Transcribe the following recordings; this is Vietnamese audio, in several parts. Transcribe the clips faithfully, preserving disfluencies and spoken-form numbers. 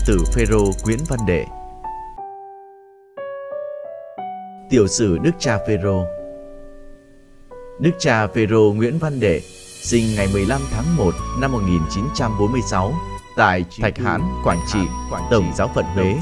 tử Phêrô Nguyễn Văn Đệ. Tiểu sử Đức cha Phêrô. Đức cha Phêrô Nguyễn Văn Đệ sinh ngày mười lăm tháng một năm một nghìn chín trăm bốn mươi sáu tại Thạch Hãn, Quảng Trị, Tổng giáo phận Huế.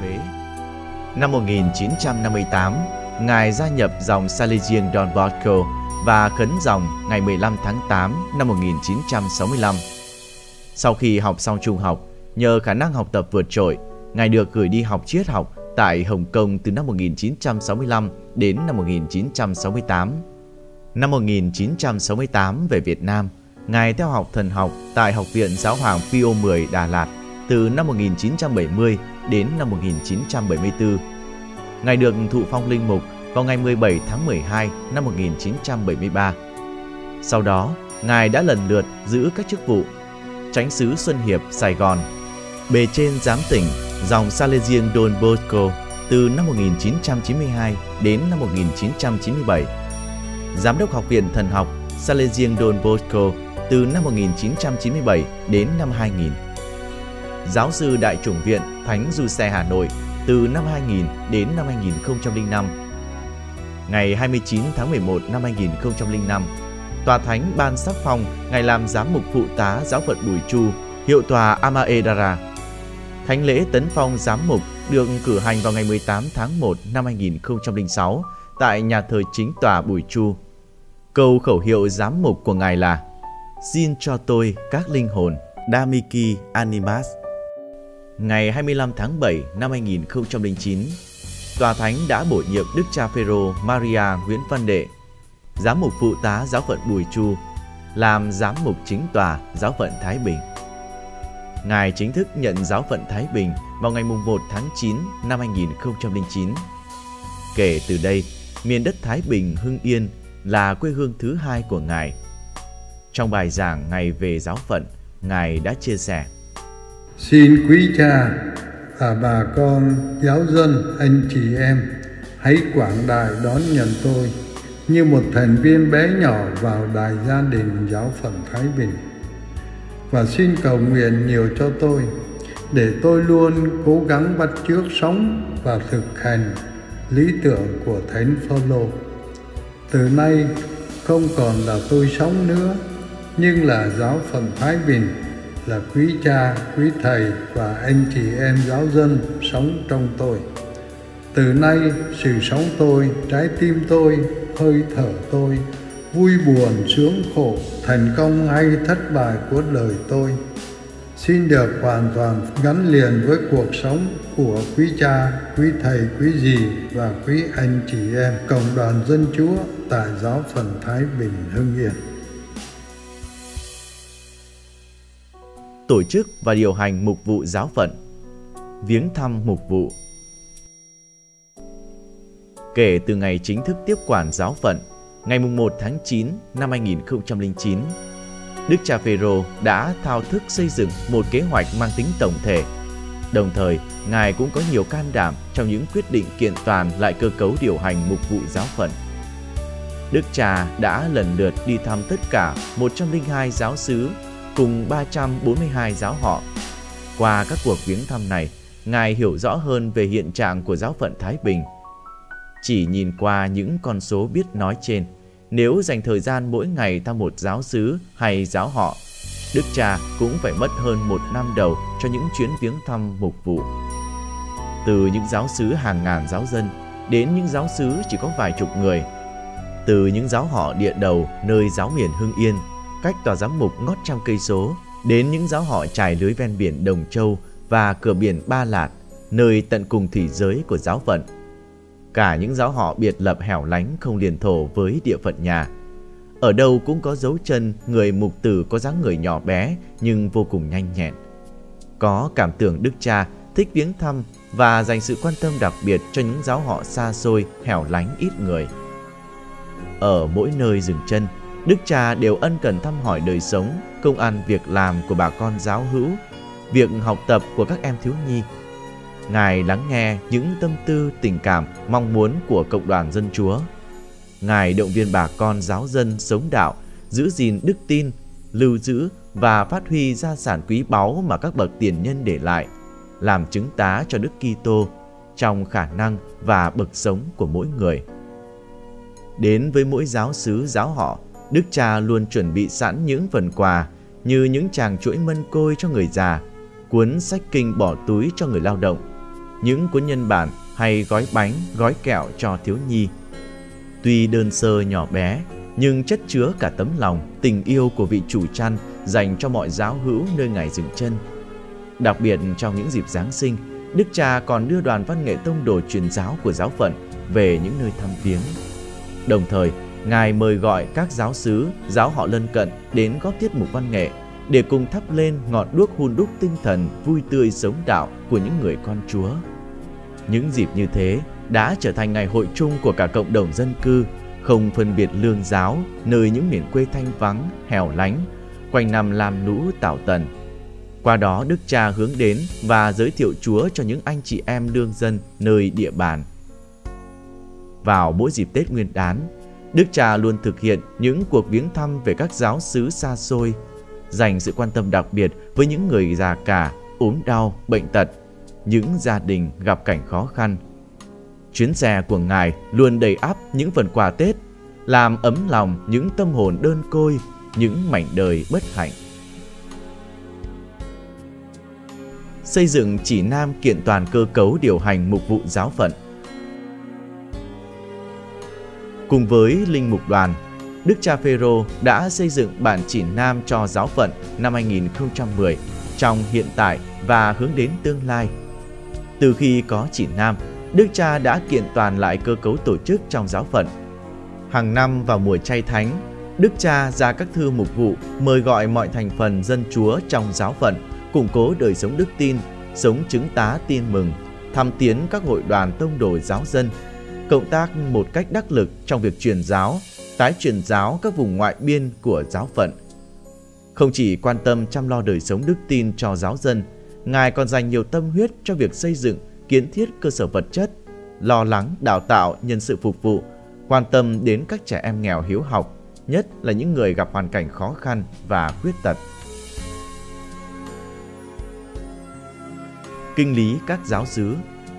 Năm một nghìn chín trăm năm mươi tám, Ngài gia nhập dòng Salesian Don Bosco và khấn dòng ngày mười lăm tháng tám năm một nghìn chín trăm sáu mươi lăm. Sau khi học xong trung học, nhờ khả năng học tập vượt trội, Ngài được gửi đi học triết học tại Hồng Kông từ năm một nghìn chín trăm sáu mươi lăm đến năm một nghìn chín trăm sáu mươi tám. Năm một nghìn chín trăm sáu mươi tám về Việt Nam, Ngài theo học thần học tại Học viện Giáo hoàng Pio mười Đà Lạt từ năm một nghìn chín trăm bảy mươi đến năm một nghìn chín trăm bảy mươi tư. Ngài được thụ phong linh mục vào ngày mười bảy tháng mười hai năm một nghìn chín trăm bảy mươi ba. Sau đó, Ngài đã lần lượt giữ các chức vụ Chánh xứ Xuân Hiệp, Sài Gòn, bề trên giám tỉnh dòng Salesian Don Bosco từ năm một nghìn chín trăm chín mươi hai đến năm một nghìn chín trăm chín mươi bảy, Giám đốc Học viện Thần học Salesian Don Bosco từ năm một nghìn chín trăm chín mươi bảy đến năm hai nghìn, Giáo sư Đại chủng viện Thánh Giuse Hà Nội từ năm hai nghìn đến năm hai nghìn không trăm lẻ năm. Ngày hai mươi chín tháng mười một năm hai nghìn không trăm lẻ năm, Tòa Thánh ban sắc phong Ngài làm giám mục phụ tá giáo phận Bùi Chu, hiệu tòa Amaedara. Thánh lễ tấn phong giám mục được cử hành vào ngày mười tám tháng một năm hai nghìn không trăm lẻ sáu tại nhà thờ chính tòa Bùi Chu. Câu khẩu hiệu giám mục của Ngài là "Xin cho tôi các linh hồn, Damiki Animas". Ngày hai mươi lăm tháng bảy năm hai nghìn không trăm lẻ chín, Tòa Thánh đã bổ nhiệm Đức cha Phêrô Maria Nguyễn Văn Đệ, giám mục phụ tá giáo phận Bùi Chu, làm giám mục chính tòa giáo phận Thái Bình. Ngài chính thức nhận giáo phận Thái Bình vào ngày một tháng chín năm hai nghìn không trăm lẻ chín. Kể từ đây, miền đất Thái Bình Hưng Yên là quê hương thứ hai của Ngài. Trong bài giảng Ngài về giáo phận, Ngài đã chia sẻ: Xin quý cha và bà con, giáo dân, anh chị em, hãy quảng đại đón nhận tôi như một thành viên bé nhỏ vào đại gia đình giáo phận Thái Bình. Và xin cầu nguyện nhiều cho tôi, để tôi luôn cố gắng bắt chước sống và thực hành lý tưởng của Thánh Phaolô. Từ nay không còn là tôi sống nữa, nhưng là giáo phận Thái Bình, là quý cha, quý thầy và anh chị em giáo dân sống trong tôi. Từ nay, sự sống tôi, trái tim tôi, hơi thở tôi, vui buồn, sướng khổ, thành công hay thất bại của đời tôi, xin được hoàn toàn gắn liền với cuộc sống của quý cha, quý thầy, quý dì và quý anh chị em cộng đoàn dân Chúa tại giáo phận Thái Bình Hưng Yên. Tổ chức và điều hành mục vụ giáo phận. Viếng thăm mục vụ. Kể từ ngày chính thức tiếp quản giáo phận, ngày một tháng chín năm hai nghìn không trăm lẻ chín, Đức cha Phêrô đã thao thức xây dựng một kế hoạch mang tính tổng thể. Đồng thời, Ngài cũng có nhiều can đảm trong những quyết định kiện toàn lại cơ cấu điều hành mục vụ giáo phận. Đức cha đã lần lượt đi thăm tất cả một trăm lẻ hai giáo xứ cùng ba trăm bốn mươi hai giáo họ. Qua các cuộc viếng thăm này, Ngài hiểu rõ hơn về hiện trạng của giáo phận Thái Bình. Chỉ nhìn qua những con số biết nói trên, nếu dành thời gian mỗi ngày thăm một giáo xứ hay giáo họ, Đức cha cũng phải mất hơn một năm đầu cho những chuyến viếng thăm mục vụ. Từ những giáo xứ hàng ngàn giáo dân đến những giáo xứ chỉ có vài chục người. Từ những giáo họ địa đầu nơi giáo miền Hưng Yên, cách tòa giám mục ngót trăm cây số, đến những giáo họ trải lưới ven biển Đồng Châu và cửa biển Ba Lạt, nơi tận cùng thủy giới của giáo phận. Cả những giáo họ biệt lập hẻo lánh không liền thổ với địa phận nhà. Ở đâu cũng có dấu chân người mục tử có dáng người nhỏ bé nhưng vô cùng nhanh nhẹn. Có cảm tưởng Đức cha thích viếng thăm và dành sự quan tâm đặc biệt cho những giáo họ xa xôi, hẻo lánh ít người. Ở mỗi nơi dừng chân, Đức cha đều ân cần thăm hỏi đời sống, công ăn việc làm của bà con giáo hữu, việc học tập của các em thiếu nhi. Ngài lắng nghe những tâm tư, tình cảm, mong muốn của cộng đoàn dân Chúa. Ngài động viên bà con giáo dân sống đạo, giữ gìn đức tin, lưu giữ và phát huy gia sản quý báu mà các bậc tiền nhân để lại, làm chứng tá cho Đức Kitô trong khả năng và bậc sống của mỗi người. Đến với mỗi giáo xứ giáo họ, Đức Cha luôn chuẩn bị sẵn những phần quà như những tràng chuỗi mân côi cho người già, cuốn sách kinh bỏ túi cho người lao động, những cuốn nhân bản hay gói bánh, gói kẹo cho thiếu nhi. Tuy đơn sơ nhỏ bé, nhưng chất chứa cả tấm lòng, tình yêu của vị chủ chăn dành cho mọi giáo hữu nơi Ngài dừng chân. Đặc biệt trong những dịp Giáng sinh, Đức Cha còn đưa đoàn văn nghệ tông đồ truyền giáo của giáo phận về những nơi thăm viếng. Đồng thời, Ngài mời gọi các giáo xứ, giáo họ lân cận đến góp tiết mục văn nghệ để cùng thắp lên ngọn đuốc hun đúc tinh thần vui tươi sống đạo của những người con Chúa. Những dịp như thế đã trở thành ngày hội chung của cả cộng đồng dân cư, không phân biệt lương giáo, nơi những miền quê thanh vắng, hẻo lánh, quanh năm lam lũ tảo tần. Qua đó, Đức Cha hướng đến và giới thiệu Chúa cho những anh chị em lương dân nơi địa bàn. Vào mỗi dịp Tết Nguyên đán, Đức Cha luôn thực hiện những cuộc viếng thăm về các giáo xứ xa xôi, dành sự quan tâm đặc biệt với những người già cả, ốm đau, bệnh tật, những gia đình gặp cảnh khó khăn. Chuyến xe của Ngài luôn đầy ắp những phần quà Tết, làm ấm lòng những tâm hồn đơn côi, những mảnh đời bất hạnh. Xây dựng chỉ nam kiện toàn cơ cấu điều hành mục vụ giáo phận. Cùng với linh mục đoàn, Đức Cha Phêrô đã xây dựng bản chỉ nam cho giáo phận năm hai nghìn không trăm mười trong hiện tại và hướng đến tương lai. Từ khi có chỉ nam, Đức Cha đã kiện toàn lại cơ cấu tổ chức trong giáo phận. Hàng năm vào mùa chay thánh, Đức Cha ra các thư mục vụ mời gọi mọi thành phần dân Chúa trong giáo phận củng cố đời sống đức tin, sống chứng tá tin mừng, thăm tiến các hội đoàn tông đồ giáo dân, cộng tác một cách đắc lực trong việc truyền giáo, tái truyền giáo các vùng ngoại biên của giáo phận. Không chỉ quan tâm chăm lo đời sống đức tin cho giáo dân, Ngài còn dành nhiều tâm huyết cho việc xây dựng, kiến thiết cơ sở vật chất, lo lắng đào tạo nhân sự phục vụ, quan tâm đến các trẻ em nghèo hiếu học, nhất là những người gặp hoàn cảnh khó khăn và khuyết tật. Kinh lý các giáo xứ.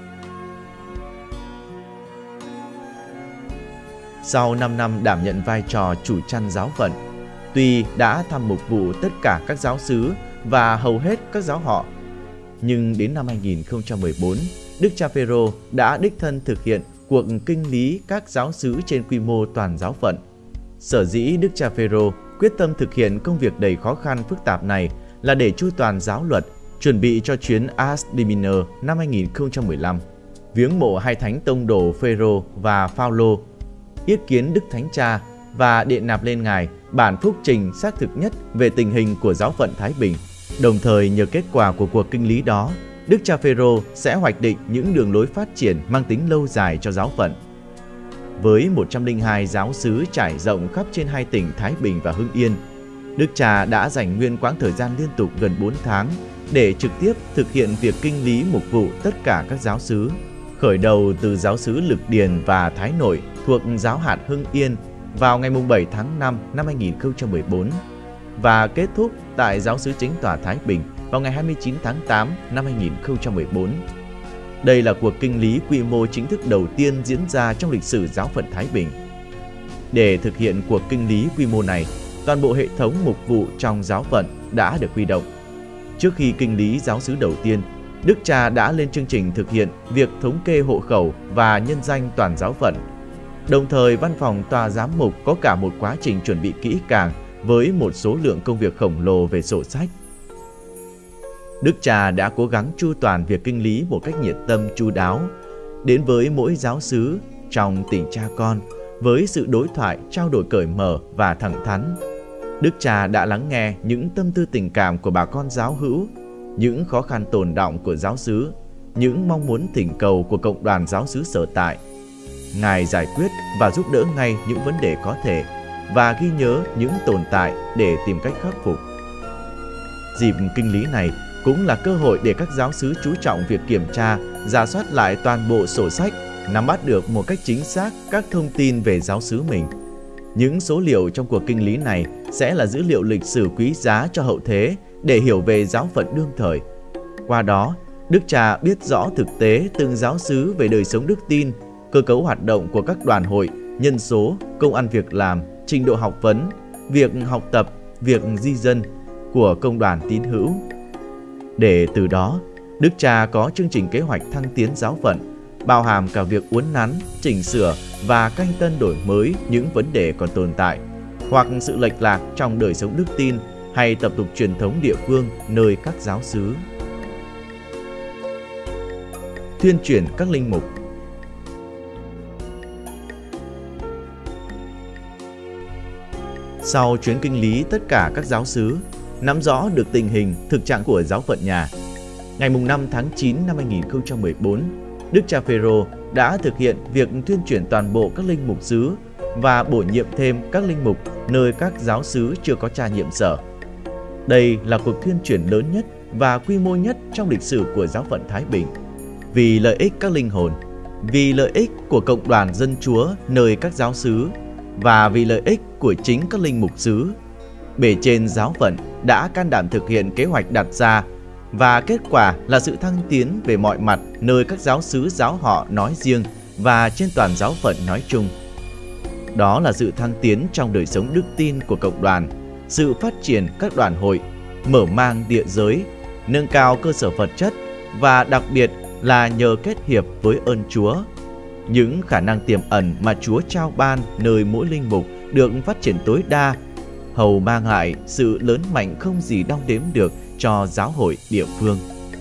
Sau năm năm đảm nhận vai trò chủ chăn giáo phận, tuy đã thăm mục vụ tất cả các giáo xứ và hầu hết các giáo họ, nhưng đến năm hai nghìn không trăm mười bốn, Đức Cha Phêrô đã đích thân thực hiện cuộc kinh lý các giáo xứ trên quy mô toàn giáo phận. Sở dĩ Đức Cha Phêrô quyết tâm thực hiện công việc đầy khó khăn phức tạp này là để chu toàn giáo luật, chuẩn bị cho chuyến Ars Domini năm hai nghìn không trăm mười lăm, viếng mộ hai thánh tông đồ Phêrô và Phaolô, yết kiến Đức Thánh Cha và đệ nạp lên Ngài bản phúc trình xác thực nhất về tình hình của giáo phận Thái Bình. Đồng thời nhờ kết quả của cuộc kinh lý đó, Đức Cha Phêrô sẽ hoạch định những đường lối phát triển mang tính lâu dài cho giáo phận. Với một trăm lẻ hai giáo xứ trải rộng khắp trên hai tỉnh Thái Bình và Hưng Yên, Đức Cha đã dành nguyên quãng thời gian liên tục gần bốn tháng để trực tiếp thực hiện việc kinh lý mục vụ tất cả các giáo xứ, khởi đầu từ giáo xứ Lực Điền và Thái Nội thuộc giáo hạt Hưng Yên vào ngày bảy tháng năm năm hai nghìn không trăm mười bốn và kết thúc tại giáo xứ Chính tòa Thái Bình vào ngày hai mươi chín tháng tám năm hai nghìn không trăm mười bốn. Đây là cuộc kinh lý quy mô chính thức đầu tiên diễn ra trong lịch sử giáo phận Thái Bình. Để thực hiện cuộc kinh lý quy mô này, toàn bộ hệ thống mục vụ trong giáo phận đã được huy động. Trước khi kinh lý giáo xứ đầu tiên, Đức Cha đã lên chương trình thực hiện việc thống kê hộ khẩu và nhân danh toàn giáo phận. Đồng thời, văn phòng tòa giám mục có cả một quá trình chuẩn bị kỹ càng với một số lượng công việc khổng lồ về sổ sách. Đức Cha đã cố gắng chu toàn việc kinh lý một cách nhiệt tâm chu đáo, đến với mỗi giáo xứ trong tình cha con, với sự đối thoại, trao đổi cởi mở và thẳng thắn. Đức Cha đã lắng nghe những tâm tư tình cảm của bà con giáo hữu, những khó khăn tồn đọng của giáo xứ, những mong muốn thỉnh cầu của cộng đoàn giáo xứ sở tại. Ngài giải quyết và giúp đỡ ngay những vấn đề có thể và ghi nhớ những tồn tại để tìm cách khắc phục. Dịp kinh lý này cũng là cơ hội để các giáo xứ chú trọng việc kiểm tra, rà soát lại toàn bộ sổ sách, nắm bắt được một cách chính xác các thông tin về giáo xứ mình. Những số liệu trong cuộc kinh lý này sẽ là dữ liệu lịch sử quý giá cho hậu thế để hiểu về giáo phận đương thời. Qua đó, Đức Cha biết rõ thực tế từng giáo xứ về đời sống đức tin, cơ cấu hoạt động của các đoàn hội, nhân số, công ăn việc làm, trình độ học vấn, việc học tập, việc di dân của công đoàn tín hữu. Để từ đó, Đức Cha có chương trình kế hoạch thăng tiến giáo phận, bao hàm cả việc uốn nắn, chỉnh sửa và canh tân đổi mới những vấn đề còn tồn tại, hoặc sự lệch lạc trong đời sống đức tin hay tập tục truyền thống địa phương nơi các giáo xứ. Tuyên truyền các linh mục. Sau chuyến kinh lý tất cả các giáo xứ, nắm rõ được tình hình, thực trạng của giáo phận nhà, ngày năm tháng chín năm hai nghìn không trăm mười bốn, Đức Cha Phêrô đã thực hiện việc tuyên truyền toàn bộ các linh mục xứ và bổ nhiệm thêm các linh mục nơi các giáo xứ chưa có cha nhiệm sở. Đây là cuộc tuyên truyền lớn nhất và quy mô nhất trong lịch sử của giáo phận Thái Bình, vì lợi ích các linh hồn, vì lợi ích của cộng đoàn dân Chúa nơi các giáo xứ và vì lợi ích của chính các linh mục xứ. Bề trên giáo phận đã can đảm thực hiện kế hoạch đặt ra, và kết quả là sự thăng tiến về mọi mặt nơi các giáo xứ giáo họ nói riêng và trên toàn giáo phận nói chung. Đó là sự thăng tiến trong đời sống đức tin của cộng đoàn, sự phát triển các đoàn hội, mở mang địa giới, nâng cao cơ sở vật chất và đặc biệt là nhờ kết hiệp với ơn Chúa. Những khả năng tiềm ẩn mà Chúa trao ban nơi mỗi linh mục được phát triển tối đa, hầu mang lại sự lớn mạnh không gì đong đếm được cho giáo hội địa phương.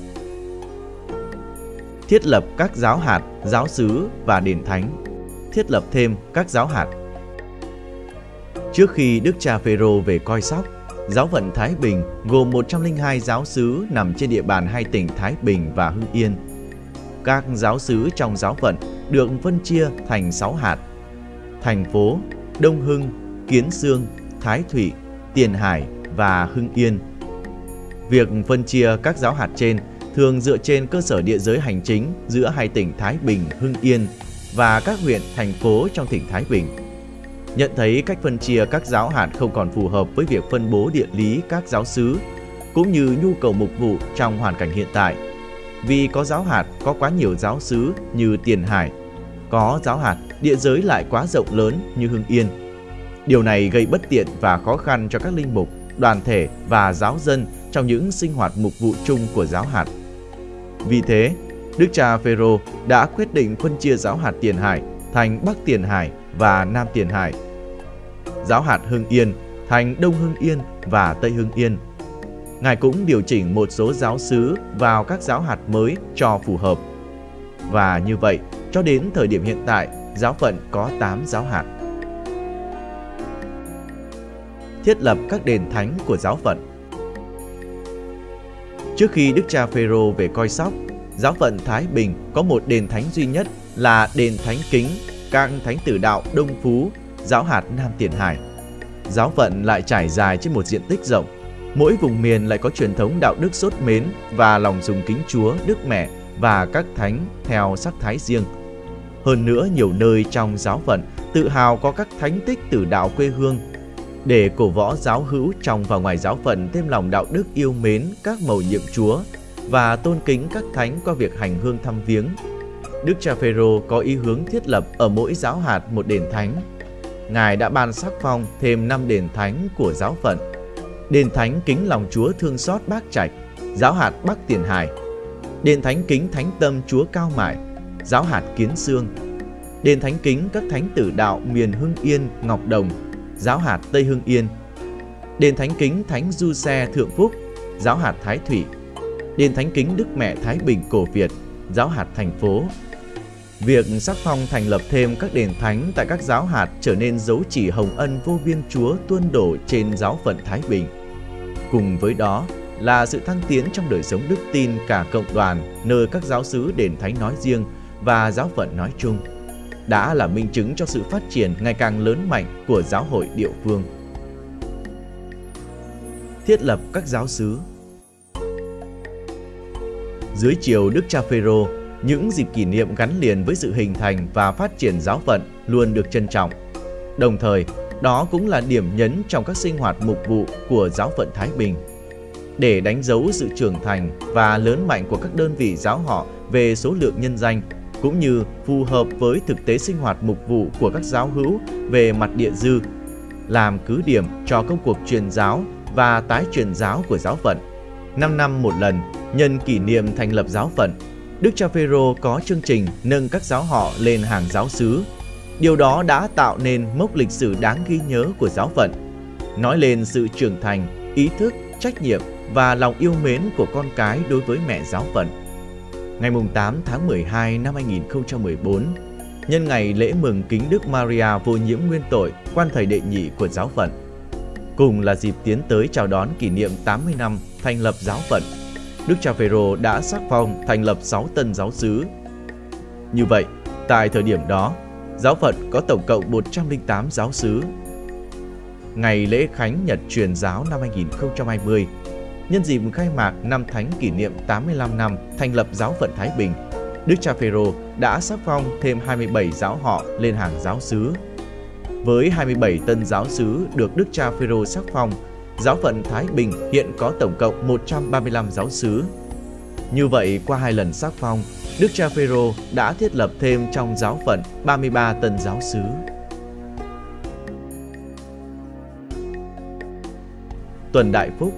Thiết lập các giáo hạt, giáo xứ và đền thánh. Thiết lập thêm các giáo hạt. Trước khi Đức Cha Phêrô về coi sóc, giáo phận Thái Bình gồm một trăm lẻ hai giáo xứ nằm trên địa bàn hai tỉnh Thái Bình và Hưng Yên. Các giáo xứ trong giáo phận được phân chia thành sáu hạt: thành phố, Đông Hưng, Kiến Xương, Thái Thụy, Tiền Hải và Hưng Yên. Việc phân chia các giáo hạt trên thường dựa trên cơ sở địa giới hành chính giữa hai tỉnh Thái Bình, Hưng Yên và các huyện, thành phố trong tỉnh Thái Bình. Nhận thấy cách phân chia các giáo hạt không còn phù hợp với việc phân bố địa lý các giáo xứ, cũng như nhu cầu mục vụ trong hoàn cảnh hiện tại. Vì có giáo hạt có quá nhiều giáo xứ như Tiền Hải, có giáo hạt địa giới lại quá rộng lớn như Hưng Yên. Điều này gây bất tiện và khó khăn cho các linh mục, đoàn thể và giáo dân trong những sinh hoạt mục vụ chung của giáo hạt. Vì thế, Đức Cha Phêrô đã quyết định phân chia giáo hạt Tiền Hải thành Bắc Tiền Hải và Nam Tiền Hải, giáo hạt Hưng Yên thành Đông Hưng Yên và Tây Hưng Yên. Ngài cũng điều chỉnh một số giáo xứ vào các giáo hạt mới cho phù hợp. Và như vậy, cho đến thời điểm hiện tại, giáo phận có tám giáo hạt. Thiết lập các đền thánh của giáo phận. Trước khi Đức Cha Phêrô về coi sóc, giáo phận Thái Bình có một đền thánh duy nhất là đền thánh kính các thánh tử đạo Đông Phú, giáo hạt Nam Tiền Hải. Giáo phận lại trải dài trên một diện tích rộng. Mỗi vùng miền lại có truyền thống đạo đức sốt mến và lòng sùng kính Chúa, Đức Mẹ và các thánh theo sắc thái riêng. Hơn nữa, nhiều nơi trong giáo phận tự hào có các thánh tích tử đạo quê hương. Để cổ võ giáo hữu trong và ngoài giáo phận thêm lòng đạo đức yêu mến các mầu nhiệm Chúa và tôn kính các thánh qua việc hành hương thăm viếng, Đức Cha Phêrô có ý hướng thiết lập ở mỗi giáo hạt một đền thánh. Ngài đã ban sắc phong thêm năm đền thánh của giáo phận: đền thánh kính lòng Chúa thương xót Bác Trạch, giáo hạt Bắc Tiền Hải; đền thánh kính thánh tâm Chúa Cao Mại, giáo hạt Kiến Xương; đền thánh kính các thánh tử đạo miền Hưng Yên, Ngọc Đồng, giáo hạt Tây Hưng Yên; đền thánh kính thánh Du Xe Thượng Phúc, giáo hạt Thái Thụy; đền thánh kính Đức Mẹ Thái Bình Cổ Việt, giáo hạt thành phố. Việc sắc phong thành lập thêm các đền thánh tại các giáo hạt trở nên dấu chỉ hồng ân vô biên Chúa tuôn đổ trên giáo phận Thái Bình. Cùng với đó là sự thăng tiến trong đời sống đức tin cả cộng đoàn nơi các giáo xứ đền thánh nói riêng và giáo phận nói chung, đã là minh chứng cho sự phát triển ngày càng lớn mạnh của giáo hội địa phương. Thiết lập các giáo xứ. Dưới triều Đức Cha Phêrô, những dịp kỷ niệm gắn liền với sự hình thành và phát triển giáo phận luôn được trân trọng. Đồng thời, đó cũng là điểm nhấn trong các sinh hoạt mục vụ của giáo phận Thái Bình. để đánh dấu sự trưởng thành và lớn mạnh của các đơn vị giáo họ về số lượng nhân danh, cũng như phù hợp với thực tế sinh hoạt mục vụ của các giáo hữu về mặt địa dư, làm cứ điểm cho công cuộc truyền giáo và tái truyền giáo của giáo phận. Năm năm một lần, nhân kỷ niệm thành lập giáo phận, Đức cha Phêrô có chương trình nâng các giáo họ lên hàng giáo xứ. Điều đó đã tạo nên mốc lịch sử đáng ghi nhớ của giáo phận, nói lên sự trưởng thành, ý thức, trách nhiệm và lòng yêu mến của con cái đối với mẹ giáo phận. Ngày tám tháng mười hai năm hai nghìn không trăm mười bốn, nhân ngày lễ mừng kính Đức Maria vô nhiễm nguyên tội, quan thầy đệ nhị của giáo phận, cùng là dịp tiến tới chào đón kỷ niệm tám mươi năm thành lập giáo phận, Đức cha Phêrô đã sắc phong thành lập sáu tân giáo xứ. Như vậy, tại thời điểm đó, giáo phận có tổng cộng một trăm lẻ tám giáo xứ. Ngày lễ khánh nhật truyền giáo năm hai nghìn không trăm hai mươi, nhân dịp khai mạc năm thánh kỷ niệm tám mươi lăm năm thành lập giáo phận Thái Bình, Đức cha Phêrô đã sắc phong thêm hai mươi bảy giáo họ lên hàng giáo xứ. Với hai mươi bảy tân giáo xứ được Đức cha Phêrô sắc phong, giáo phận Thái Bình hiện có tổng cộng một trăm ba mươi lăm giáo xứ. Như vậy, qua hai lần sắc phong, Đức cha Phêrô đã thiết lập thêm trong giáo phận ba mươi ba tân giáo xứ. Tuần Đại Phúc.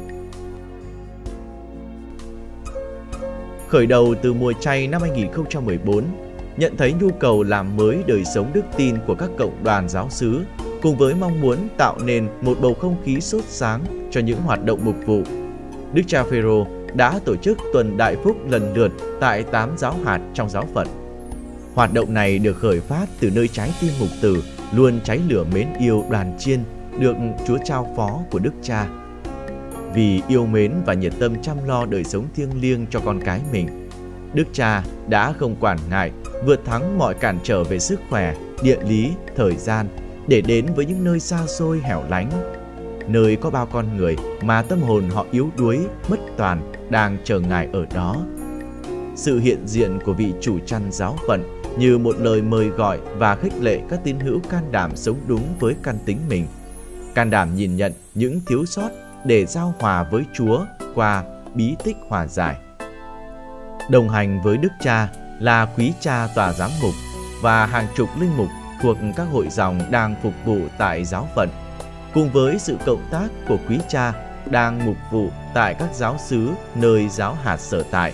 Khởi đầu từ mùa chay năm hai nghìn không trăm mười bốn, nhận thấy nhu cầu làm mới đời sống đức tin của các cộng đoàn giáo xứ, cùng với mong muốn tạo nên một bầu không khí sốt sáng cho những hoạt động mục vụ, Đức cha Phêrô đã tổ chức tuần Đại Phúc lần lượt tại tám giáo hạt trong giáo phận. Hoạt động này được khởi phát từ nơi trái tim mục tử luôn cháy lửa mến yêu đoàn chiên được Chúa trao phó của Đức Cha. Vì yêu mến và nhiệt tâm chăm lo đời sống thiêng liêng cho con cái mình, Đức Cha đã không quản ngại vượt thắng mọi cản trở về sức khỏe, địa lý, thời gian để đến với những nơi xa xôi hẻo lánh, nơi có bao con người mà tâm hồn họ yếu đuối, mất toàn đang chờ Ngài ở đó. Sự hiện diện của vị chủ chăn giáo phận như một lời mời gọi và khích lệ các tín hữu can đảm sống đúng với căn tính mình, can đảm nhìn nhận những thiếu sót để giao hòa với Chúa qua bí tích hòa giải. Đồng hành với Đức Cha là quý cha tòa giám mục và hàng chục linh mục thuộc các hội dòng đang phục vụ tại giáo phận, cùng với sự cộng tác của quý cha đang mục vụ tại các giáo xứ nơi giáo hạt sở tại.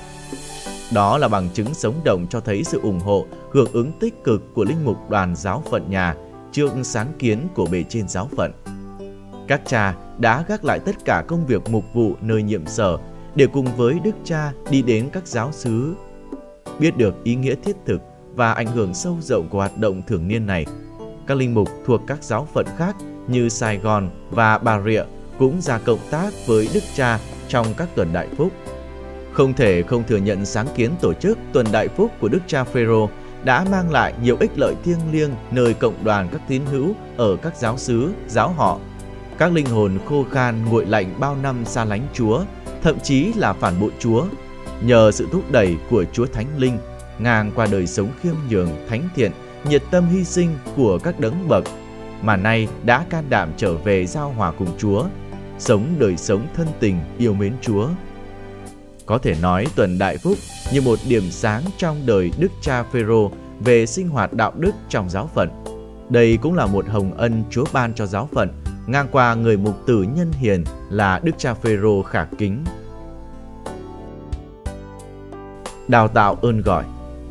Đó là bằng chứng sống động cho thấy sự ủng hộ, hưởng ứng tích cực của linh mục đoàn giáo phận nhà trước sáng kiến của bề trên giáo phận. Các cha đã gác lại tất cả công việc mục vụ nơi nhiệm sở để cùng với Đức Cha đi đến các giáo xứ. Biết được ý nghĩa thiết thực và ảnh hưởng sâu rộng của hoạt động thường niên này, các linh mục thuộc các giáo phận khác như Sài Gòn và Bà Rịa cũng ra cộng tác với Đức Cha trong các tuần Đại Phúc. Không thể không thừa nhận sáng kiến tổ chức tuần Đại Phúc của Đức cha Phêrô đã mang lại nhiều ích lợi thiêng liêng nơi cộng đoàn các tín hữu ở các giáo xứ, giáo họ. Các linh hồn khô khan nguội lạnh bao năm xa lánh Chúa, thậm chí là phản bội Chúa, nhờ sự thúc đẩy của Chúa Thánh Linh, ngang qua đời sống khiêm nhường, thánh thiện, nhiệt tâm hy sinh của các đấng bậc, mà nay đã can đảm trở về giao hòa cùng Chúa, sống đời sống thân tình yêu mến Chúa. Có thể nói tuần Đại Phúc như một điểm sáng trong đời Đức cha Phêrô về sinh hoạt đạo đức trong giáo phận. Đây cũng là một hồng ân Chúa ban cho giáo phận, ngang qua người mục tử nhân hiền là Đức cha Phêrô khả kính. Đào tạo ơn gọi.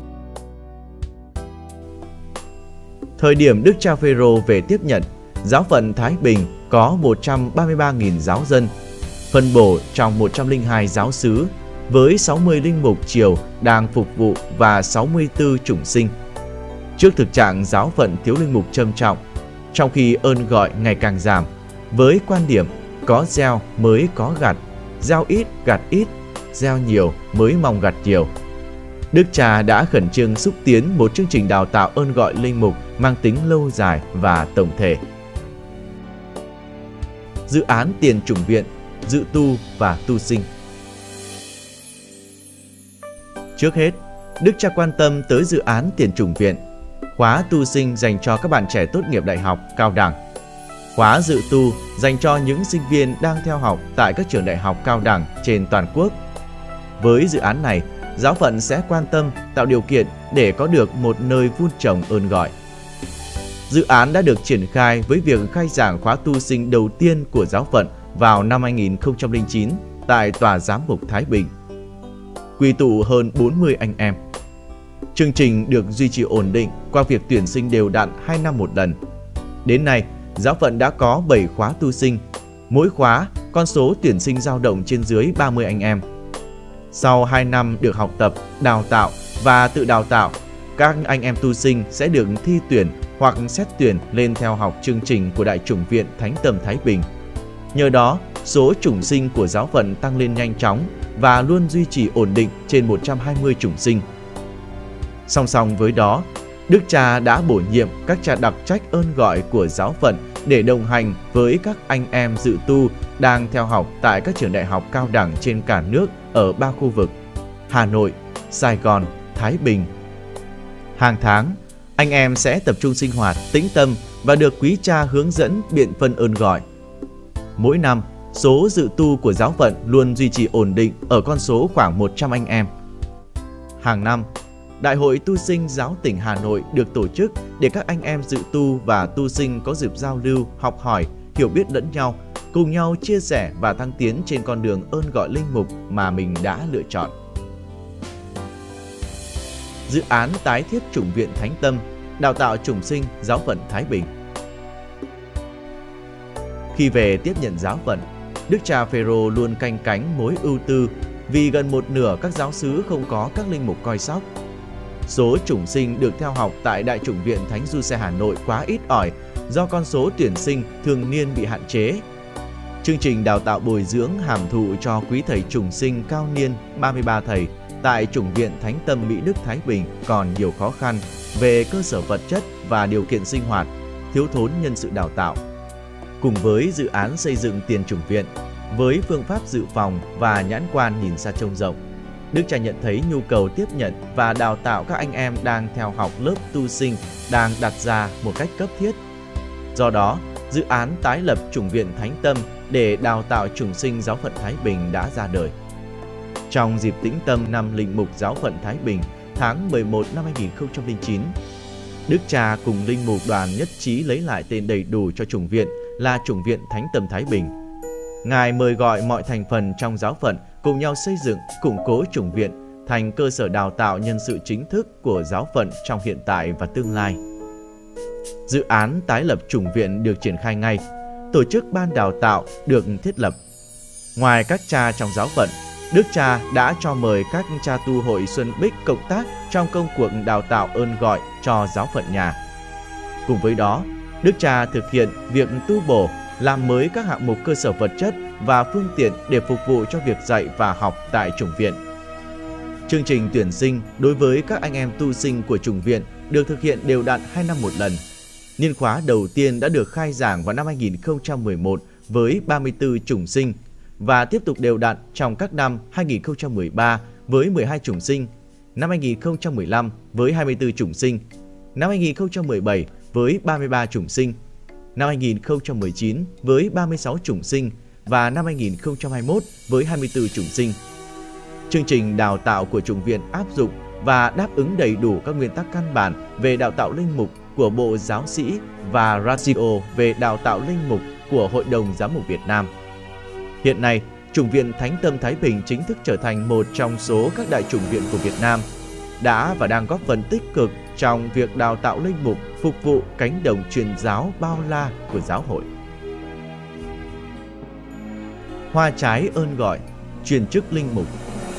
Thời điểm Đức cha Phêrô về tiếp nhận, giáo phận Thái Bình có một trăm ba mươi ba nghìn giáo dân, phân bổ trong một trăm lẻ hai giáo xứ, với sáu mươi linh mục triều đang phục vụ và sáu mươi tư chủng sinh. Trước thực trạng giáo phận thiếu linh mục trầm trọng, trong khi ơn gọi ngày càng giảm, với quan điểm có gieo mới có gặt, gieo ít gặt ít, gieo nhiều mới mong gặt nhiều, Đức cha đã khẩn trương xúc tiến một chương trình đào tạo ơn gọi linh mục mang tính lâu dài và tổng thể. Dự án tiền chủng viện, dự tu và tu sinh. Trước hết, Đức cha quan tâm tới dự án tiền chủng viện, khóa tu sinh dành cho các bạn trẻ tốt nghiệp đại học, cao đẳng, khóa dự tu dành cho những sinh viên đang theo học tại các trường đại học cao đẳng trên toàn quốc. Với dự án này, giáo phận sẽ quan tâm tạo điều kiện để có được một nơi vun trồng ơn gọi. Dự án đã được triển khai với việc khai giảng khóa tu sinh đầu tiên của giáo phận vào năm hai nghìn không trăm lẻ chín tại Tòa Giám mục Thái Bình, quy tụ hơn bốn mươi anh em. Chương trình được duy trì ổn định qua việc tuyển sinh đều đặn hai năm một lần. Đến nay, giáo phận đã có bảy khóa tu sinh, mỗi khóa con số tuyển sinh dao động trên dưới ba mươi anh em. Sau hai năm được học tập, đào tạo và tự đào tạo, các anh em tu sinh sẽ được thi tuyển hoặc xét tuyển lên theo học chương trình của Đại chủng viện Thánh Tâm Thái Bình. Nhờ đó, số chủng sinh của giáo phận tăng lên nhanh chóng và luôn duy trì ổn định trên một trăm hai mươi chủng sinh. Song song với đó, Đức Cha đã bổ nhiệm các cha đặc trách ơn gọi của giáo phận để đồng hành với các anh em dự tu đang theo học tại các trường đại học cao đẳng trên cả nước ở ba khu vực: Hà Nội, Sài Gòn, Thái Bình. Hàng tháng, anh em sẽ tập trung sinh hoạt, tĩnh tâm và được quý cha hướng dẫn biện phân ơn gọi. Mỗi năm, số dự tu của giáo phận luôn duy trì ổn định ở con số khoảng một trăm anh em. Hàng năm, Đại hội tu sinh giáo tỉnh Hà Nội được tổ chức để các anh em dự tu và tu sinh có dịp giao lưu, học hỏi, hiểu biết lẫn nhau, cùng nhau chia sẻ và thăng tiến trên con đường ơn gọi linh mục mà mình đã lựa chọn. Dự án tái thiết chủng viện Thánh Tâm, đào tạo chủng sinh giáo phận Thái Bình. Khi về tiếp nhận giáo phận, Đức cha Phêrô luôn canh cánh mối ưu tư vì gần một nửa các giáo xứ không có các linh mục coi sóc. Số chủng sinh được theo học tại Đại chủng viện Thánh Giuse Hà Nội quá ít ỏi do con số tuyển sinh thường niên bị hạn chế. Chương trình đào tạo bồi dưỡng hàm thụ cho quý thầy chủng sinh cao niên ba mươi ba thầy tại chủng viện Thánh Tâm Mỹ Đức Thái Bình còn nhiều khó khăn về cơ sở vật chất và điều kiện sinh hoạt, thiếu thốn nhân sự đào tạo. Cùng với dự án xây dựng tiền chủng viện, với phương pháp dự phòng và nhãn quan nhìn xa trông rộng, Đức cha nhận thấy nhu cầu tiếp nhận và đào tạo các anh em đang theo học lớp tu sinh đang đặt ra một cách cấp thiết. Do đó, dự án tái lập chủng viện Thánh Tâm để đào tạo chủng sinh giáo phận Thái Bình đã ra đời. Trong dịp tĩnh tâm năm linh mục giáo phận Thái Bình tháng mười một năm hai nghìn không trăm lẻ chín, Đức cha cùng linh mục đoàn nhất trí lấy lại tên đầy đủ cho chủng viện là chủng viện Thánh Tâm Thái Bình. Ngài mời gọi mọi thành phần trong giáo phận cùng nhau xây dựng, củng cố chủng viện thành cơ sở đào tạo nhân sự chính thức của giáo phận trong hiện tại và tương lai. Dự án tái lập chủng viện được triển khai ngay, tổ chức ban đào tạo được thiết lập. Ngoài các cha trong giáo phận, Đức cha đã cho mời các cha tu hội Xuân Bích cộng tác trong công cuộc đào tạo ơn gọi cho giáo phận nhà. Cùng với đó, Đức cha thực hiện việc tu bổ, làm mới các hạng mục cơ sở vật chất và phương tiện để phục vụ cho việc dạy và học tại chủng viện. Chương trình tuyển sinh đối với các anh em tu sinh của chủng viện được thực hiện đều đặn hai năm một lần. Niên khóa đầu tiên đã được khai giảng vào năm hai nghìn không trăm mười một với ba mươi tư chủng sinh và tiếp tục đều đặn trong các năm hai nghìn không trăm mười ba với mười hai chủng sinh, năm hai nghìn không trăm mười lăm với hai mươi tư chủng sinh, năm hai nghìn không trăm mười bảy với ba mươi ba chủng sinh, năm hai nghìn không trăm mười chín với ba mươi sáu chủng sinh và năm hai nghìn không trăm hai mươi mốt với hai mươi tư chủng sinh. Chương trình đào tạo của chủng viện áp dụng và đáp ứng đầy đủ các nguyên tắc căn bản về đào tạo linh mục của Bộ Giáo sĩ và ratio về đào tạo linh mục của Hội đồng Giám mục Việt Nam. Hiện nay, chủng viện Thánh Tâm Thái Bình chính thức trở thành một trong số các đại chủng viện của Việt Nam, đã và đang góp phần tích cực trong việc đào tạo linh mục phục vụ cánh đồng truyền giáo bao la của giáo hội. Hoa trái ơn gọi, truyền chức linh mục.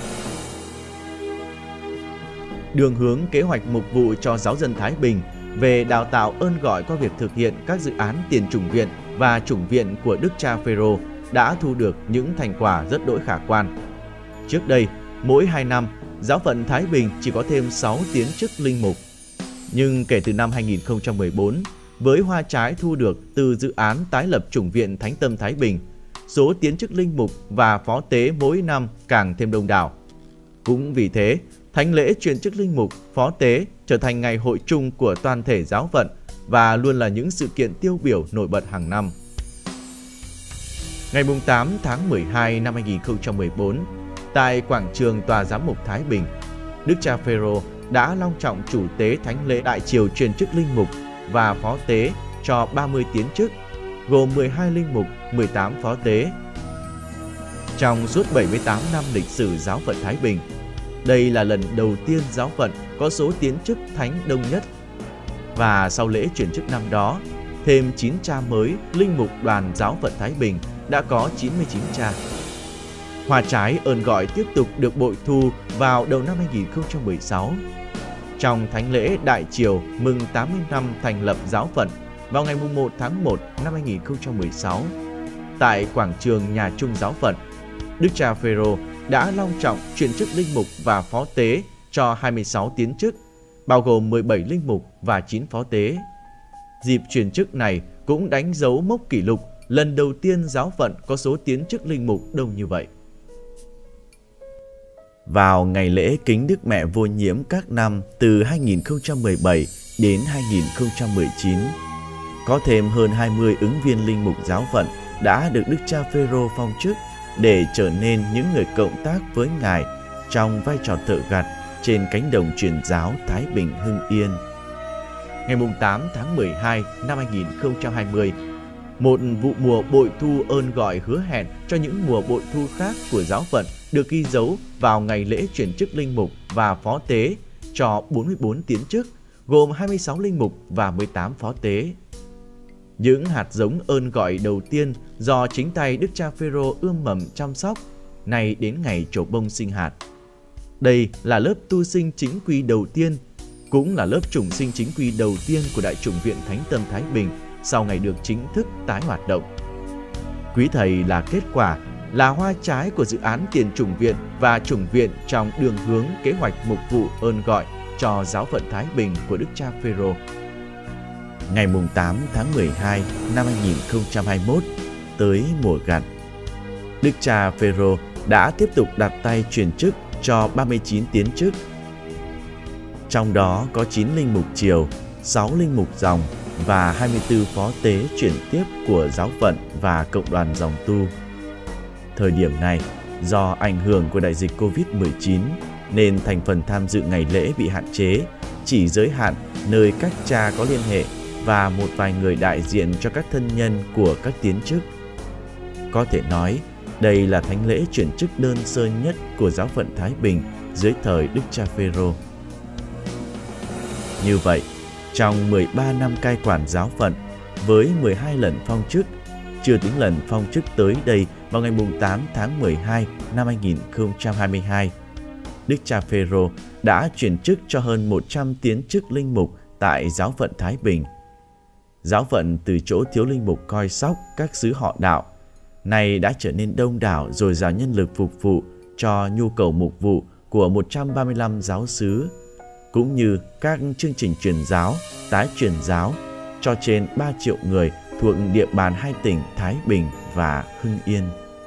Đường hướng kế hoạch mục vụ cho giáo dân Thái Bình về đào tạo ơn gọi qua việc thực hiện các dự án tiền chủng viện và chủng viện của Đức cha Phêrô đã thu được những thành quả rất đỗi khả quan. Trước đây, mỗi hai năm, giáo phận Thái Bình chỉ có thêm sáu tiến chức linh mục. Nhưng kể từ năm hai nghìn không trăm mười bốn, với hoa trái thu được từ dự án tái lập chủng viện Thánh Tâm Thái Bình, số tiến chức linh mục và phó tế mỗi năm càng thêm đông đảo. Cũng vì thế, thánh lễ truyền chức linh mục, phó tế trở thành ngày hội chung của toàn thể giáo phận và luôn là những sự kiện tiêu biểu nổi bật hàng năm. Ngày tám tháng mười hai năm hai nghìn không trăm mười bốn, tại quảng trường Tòa Giám mục Thái Bình, Đức cha Phêrô đã long trọng chủ tế thánh lễ đại triều truyền chức linh mục và phó tế cho ba mươi tiến chức, gồm mười hai linh mục, mười tám phó tế. Trong suốt bảy mươi tám năm lịch sử giáo phận Thái Bình, đây là lần đầu tiên giáo phận có số tiến chức thánh đông nhất. Và sau lễ chuyển chức năm đó, thêm chín cha mới linh mục đoàn giáo phận Thái Bình đã có chín mươi chín cha. Hoa trái ơn gọi tiếp tục được bội thu vào đầu năm hai nghìn không trăm mười sáu. Trong thánh lễ đại triều mừng tám mươi năm thành lập giáo phận vào ngày một tháng một năm hai nghìn không trăm mười sáu, tại quảng trường nhà chung giáo phận, Đức cha Phêrô đã long trọng chuyển chức linh mục và phó tế cho hai mươi sáu tiến chức, bao gồm mười bảy linh mục và chín phó tế. Dịp chuyển chức này cũng đánh dấu mốc kỷ lục lần đầu tiên giáo phận có số tiến chức linh mục đông như vậy. Vào ngày lễ kính Đức Mẹ Vô Nhiễm các năm từ hai nghìn không trăm mười bảy đến hai nghìn không trăm mười chín, có thêm hơn hai mươi ứng viên linh mục giáo phận đã được Đức cha Phêrô phong chức để trở nên những người cộng tác với Ngài trong vai trò thợ gặt trên cánh đồng truyền giáo Thái Bình Hưng Yên. Ngày tám tháng mười hai năm hai nghìn không trăm hai mươi, một vụ mùa bội thu ơn gọi hứa hẹn cho những mùa bội thu khác của giáo phận được ghi dấu vào ngày lễ chuyển chức linh mục và phó tế cho bốn mươi bốn tiến chức, gồm hai mươi sáu linh mục và mười tám phó tế. Những hạt giống ơn gọi đầu tiên do chính tay Đức cha Phêrô ươm mầm chăm sóc, nay đến ngày trổ bông sinh hạt. Đây là lớp tu sinh chính quy đầu tiên, cũng là lớp chủng sinh chính quy đầu tiên của Đại chủng viện Thánh Tâm Thái Bình sau ngày được chính thức tái hoạt động. Quý thầy là kết quả, là hoa trái của dự án tiền chủng viện và chủng viện trong đường hướng kế hoạch mục vụ ơn gọi cho giáo phận Thái Bình của Đức cha Phêrô. Ngày tám tháng mười hai năm hai nghìn không trăm hai mươi mốt, tới mùa gặt, Đức cha Phêrô đã tiếp tục đặt tay truyền chức cho ba mươi chín tiến chức. Trong đó có chín linh mục triều, sáu linh mục dòng và hai mươi tư phó tế chuyển tiếp của giáo phận và cộng đoàn dòng tu. Thời điểm này, do ảnh hưởng của đại dịch Covid mười chín nên thành phần tham dự ngày lễ bị hạn chế, chỉ giới hạn nơi các cha có liên hệ và một vài người đại diện cho các thân nhân của các tiến chức. Có thể nói, đây là thánh lễ chuyển chức đơn sơ nhất của giáo phận Thái Bình dưới thời Đức cha Phêrô. Như vậy, trong mười ba năm cai quản giáo phận, với mười hai lần phong chức, chưa tính lần phong chức tới đây vào ngày tám tháng mười hai năm hai nghìn không trăm hai mươi hai, Đức cha Phêrô đã chuyển chức cho hơn một trăm tiến chức linh mục tại giáo phận Thái Bình. Giáo phận từ chỗ thiếu linh mục coi sóc các xứ họ đạo, nay đã trở nên đông đảo dồi dào nhân lực phục vụ cho nhu cầu mục vụ của một trăm ba mươi lăm giáo xứ, cũng như các chương trình truyền giáo, tái truyền giáo cho trên ba triệu người thuộc địa bàn hai tỉnh Thái Bình và Hưng Yên.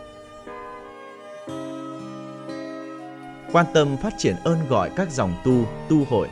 Quan tâm phát triển ơn gọi các dòng tu, tu hội.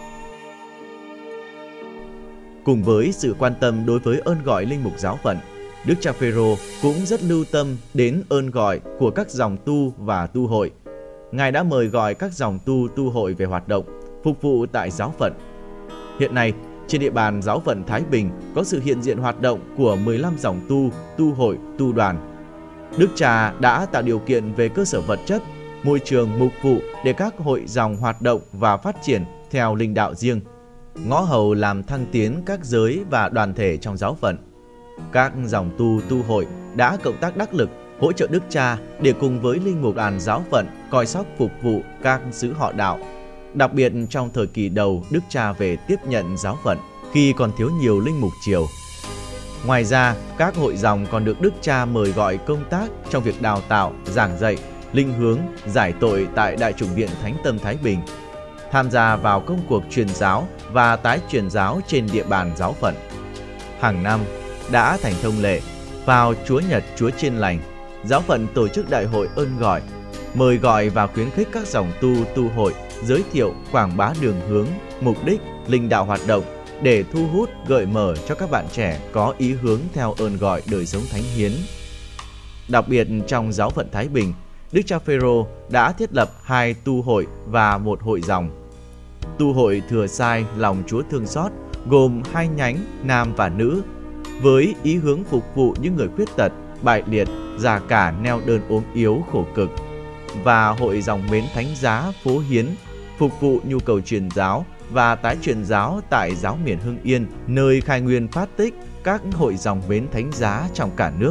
Cùng với sự quan tâm đối với ơn gọi linh mục giáo phận, Đức cha Phêrô cũng rất lưu tâm đến ơn gọi của các dòng tu và tu hội. Ngài đã mời gọi các dòng tu, tu hội về hoạt động, phục vụ tại giáo phận. Hiện nay, trên địa bàn giáo phận Thái Bình có sự hiện diện hoạt động của mười lăm dòng tu, tu hội, tu đoàn. Đức cha đã tạo điều kiện về cơ sở vật chất, môi trường mục vụ để các hội dòng hoạt động và phát triển theo linh đạo riêng, ngõ hầu làm thăng tiến các giới và đoàn thể trong giáo phận. Các dòng tu, tu hội đã cộng tác đắc lực hỗ trợ Đức cha để cùng với linh mục đoàn giáo phận coi sóc phục vụ các xứ họ đạo. Đặc biệt trong thời kỳ đầu Đức cha về tiếp nhận giáo phận khi còn thiếu nhiều linh mục triều. Ngoài ra, các hội dòng còn được Đức cha mời gọi công tác trong việc đào tạo, giảng dạy, linh hướng, giải tội tại Đại chủng viện Thánh Tâm Thái Bình, tham gia vào công cuộc truyền giáo và tái truyền giáo trên địa bàn giáo phận. Hàng năm, đã thành thông lệ, vào Chúa Nhật Chúa Chiên Lành, giáo phận tổ chức đại hội ơn gọi, mời gọi và khuyến khích các dòng tu, tu hội giới thiệu, quảng bá đường hướng, mục đích, linh đạo hoạt động để thu hút, gợi mở cho các bạn trẻ có ý hướng theo ơn gọi đời sống thánh hiến. Đặc biệt trong giáo phận Thái Bình, Đức cha Phêrô đã thiết lập hai tu hội và một hội dòng. Tu hội Thừa Sai Lòng Chúa Thương Xót gồm hai nhánh nam và nữ, với ý hướng phục vụ những người khuyết tật, bại liệt, già cả, neo đơn ốm yếu khổ cực, và hội dòng Mến Thánh Giá Phố Hiến phục vụ nhu cầu truyền giáo và tái truyền giáo tại giáo miền Hưng Yên, nơi khai nguyên phát tích các hội dòng Mến Thánh Giá trong cả nước.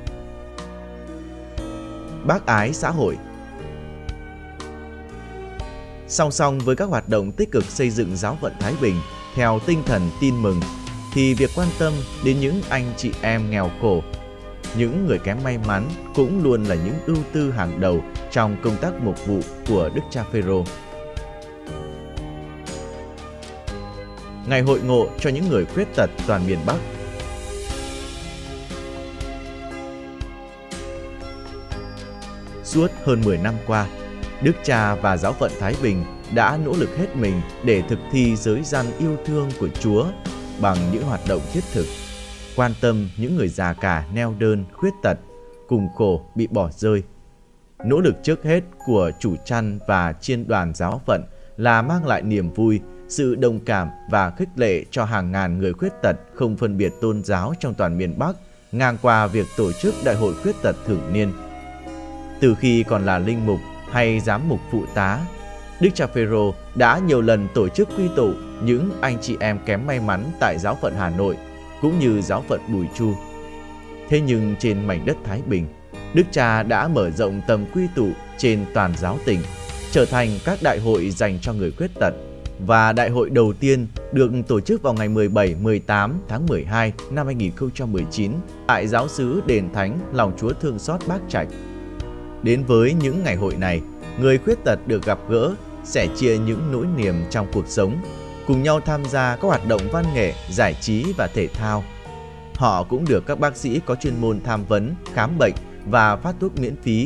Bác ái xã hội. Song song với các hoạt động tích cực xây dựng giáo phận Thái Bình theo tinh thần tin mừng, thì việc quan tâm đến những anh chị em nghèo khổ, những người kém may mắn cũng luôn là những ưu tư hàng đầu trong công tác mục vụ của Đức cha Phêrô. Ngày hội ngộ cho những người khuyết tật toàn miền Bắc. Suốt hơn mười năm qua, Đức cha và giáo phận Thái Bình đã nỗ lực hết mình để thực thi giới răn yêu thương của Chúa bằng những hoạt động thiết thực, quan tâm những người già cả, neo đơn, khuyết tật, cùng khổ bị bỏ rơi. Nỗ lực trước hết của chủ chăn và chiên đoàn giáo phận là mang lại niềm vui, sự đồng cảm và khích lệ cho hàng ngàn người khuyết tật không phân biệt tôn giáo trong toàn miền Bắc, ngang qua việc tổ chức Đại hội khuyết tật thường niên. Từ khi còn là linh mục hay giám mục phụ tá, Đức cha Phêrô đã nhiều lần tổ chức quy tụ những anh chị em kém may mắn tại giáo phận Hà Nội cũng như giáo phận Bùi Chu. Thế nhưng trên mảnh đất Thái Bình, Đức cha đã mở rộng tầm quy tụ trên toàn giáo tỉnh, trở thành các đại hội dành cho người khuyết tật, và đại hội đầu tiên được tổ chức vào ngày mười bảy mười tám tháng mười hai năm hai nghìn không trăm mười chín tại giáo xứ Đền Thánh Lòng Chúa Thương Xót Bác Trạch. Đến với những ngày hội này, người khuyết tật được gặp gỡ, sẻ chia những nỗi niềm trong cuộc sống, cùng nhau tham gia các hoạt động văn nghệ, giải trí và thể thao. Họ cũng được các bác sĩ có chuyên môn tham vấn, khám bệnh và phát thuốc miễn phí.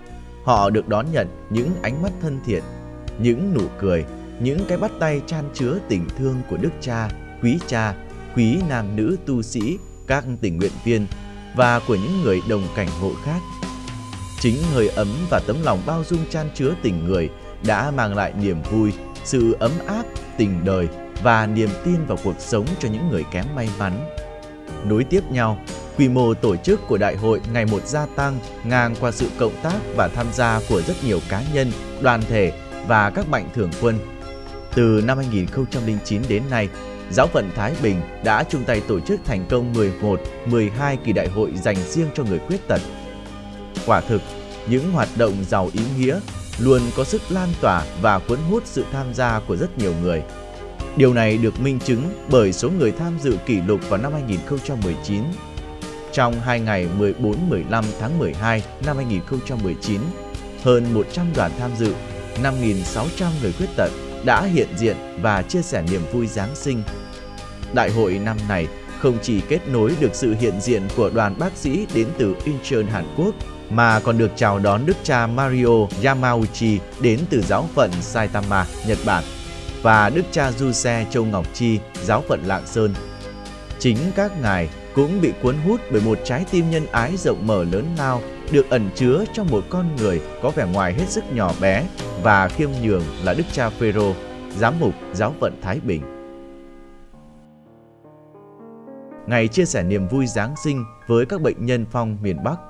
Họ được đón nhận những ánh mắt thân thiện, những nụ cười, những cái bắt tay chan chứa tình thương của Đức cha, quý cha, quý nam nữ tu sĩ, các tình nguyện viên và của những người đồng cảnh ngộ khác. Chính hơi ấm và tấm lòng bao dung chan chứa tình người đã mang lại niềm vui, sự ấm áp, tình đời và niềm tin vào cuộc sống cho những người kém may mắn. Nối tiếp nhau, quy mô tổ chức của đại hội ngày một gia tăng ngang qua sự cộng tác và tham gia của rất nhiều cá nhân, đoàn thể và các mạnh thường quân. Từ năm hai nghìn không trăm lẻ chín đến nay, giáo phận Thái Bình đã chung tay tổ chức thành công mười một, mười hai kỳ đại hội dành riêng cho người khuyết tật. Quả thực, những hoạt động giàu ý nghĩa luôn có sức lan tỏa và cuốn hút sự tham gia của rất nhiều người. Điều này được minh chứng bởi số người tham dự kỷ lục vào năm hai nghìn không trăm mười chín. Trong hai ngày mười bốn mười lăm tháng mười hai năm hai nghìn không trăm mười chín, hơn một trăm đoàn tham dự, năm nghìn sáu trăm người khuyết tật đã hiện diện và chia sẻ niềm vui Giáng sinh. Đại hội năm này không chỉ kết nối được sự hiện diện của đoàn bác sĩ đến từ Incheon, Hàn Quốc, mà còn được chào đón Đức cha Mario Yamauchi đến từ giáo phận Saitama, Nhật Bản, và Đức cha Giuse Châu Ngọc Chi, giáo phận Lạng Sơn. Chính các ngài cũng bị cuốn hút bởi một trái tim nhân ái rộng mở lớn lao được ẩn chứa trong một con người có vẻ ngoài hết sức nhỏ bé và khiêm nhường là Đức cha Phêrô, giám mục giáo phận Thái Bình. Ngày chia sẻ niềm vui Giáng sinh với các bệnh nhân phong miền Bắc.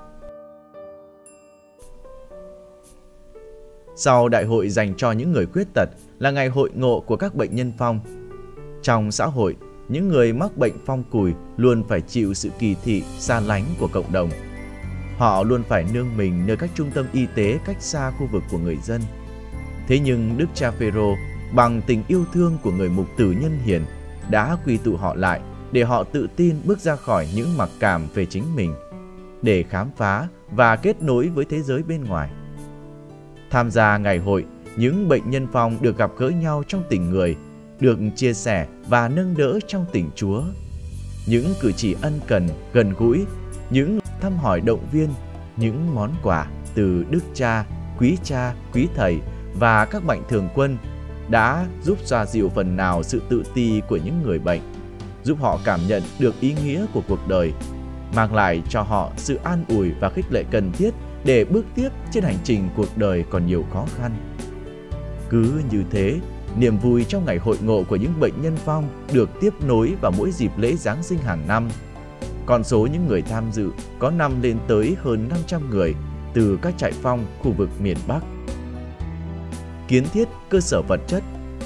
Sau đại hội dành cho những người khuyết tật là ngày hội ngộ của các bệnh nhân phong. Trong xã hội, những người mắc bệnh phong cùi luôn phải chịu sự kỳ thị, xa lánh của cộng đồng. Họ luôn phải nương mình nơi các trung tâm y tế cách xa khu vực của người dân. Thế nhưng Đức cha Phêrô bằng tình yêu thương của người mục tử nhân hiền đã quy tụ họ lại để họ tự tin bước ra khỏi những mặc cảm về chính mình, để khám phá và kết nối với thế giới bên ngoài. Tham gia ngày hội, những bệnh nhân phong được gặp gỡ nhau trong tình người, được chia sẻ và nâng đỡ trong tình Chúa. Những cử chỉ ân cần, gần gũi, những thăm hỏi động viên, những món quà từ Đức cha, quý cha, quý thầy và các mạnh thường quân đã giúp xoa dịu phần nào sự tự ti của những người bệnh, giúp họ cảm nhận được ý nghĩa của cuộc đời, mang lại cho họ sự an ủi và khích lệ cần thiết để bước tiếp trên hành trình cuộc đời còn nhiều khó khăn. Cứ như thế, niềm vui trong ngày hội ngộ của những bệnh nhân phong được tiếp nối vào mỗi dịp lễ Giáng sinh hàng năm. Con số những người tham dự có năm lên tới hơn năm trăm người từ các trại phong khu vực miền Bắc. Kiến thiết cơ sở vật chất.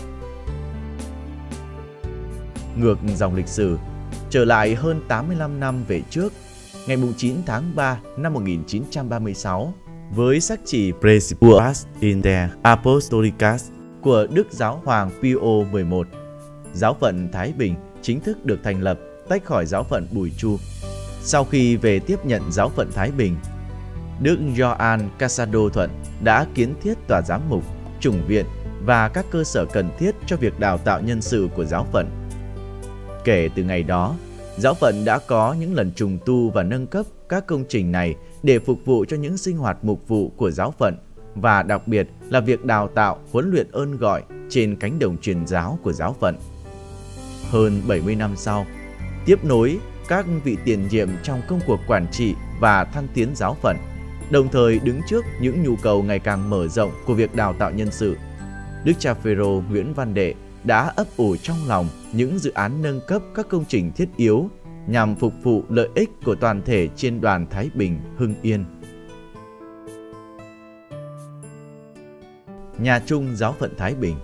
Ngược dòng lịch sử, trở lại hơn tám mươi lăm năm về trước, ngày chín tháng ba năm một nghìn chín trăm ba mươi sáu, với sắc chỉ Praesidiuas Inter Apostolicas của Đức Giáo hoàng Pio mười một, giáo phận Thái Bình chính thức được thành lập tách khỏi giáo phận Bùi Chu. Sau khi về tiếp nhận giáo phận Thái Bình, Đức Gioan Casado Thuận đã kiến thiết tòa giám mục, chủng viện và các cơ sở cần thiết cho việc đào tạo nhân sự của giáo phận. Kể từ ngày đó, giáo phận đã có những lần trùng tu và nâng cấp các công trình này để phục vụ cho những sinh hoạt mục vụ của giáo phận, và đặc biệt là việc đào tạo, huấn luyện ơn gọi trên cánh đồng truyền giáo của giáo phận. Hơn bảy mươi năm sau, tiếp nối các vị tiền nhiệm trong công cuộc quản trị và thăng tiến giáo phận, đồng thời đứng trước những nhu cầu ngày càng mở rộng của việc đào tạo nhân sự, Đức cha Phêrô Nguyễn Văn Đệ đã ấp ủ trong lòng những dự án nâng cấp các công trình thiết yếu nhằm phục vụ lợi ích của toàn thể Chiên đoàn Thái Bình, Hưng Yên. Nhà chung giáo phận Thái Bình.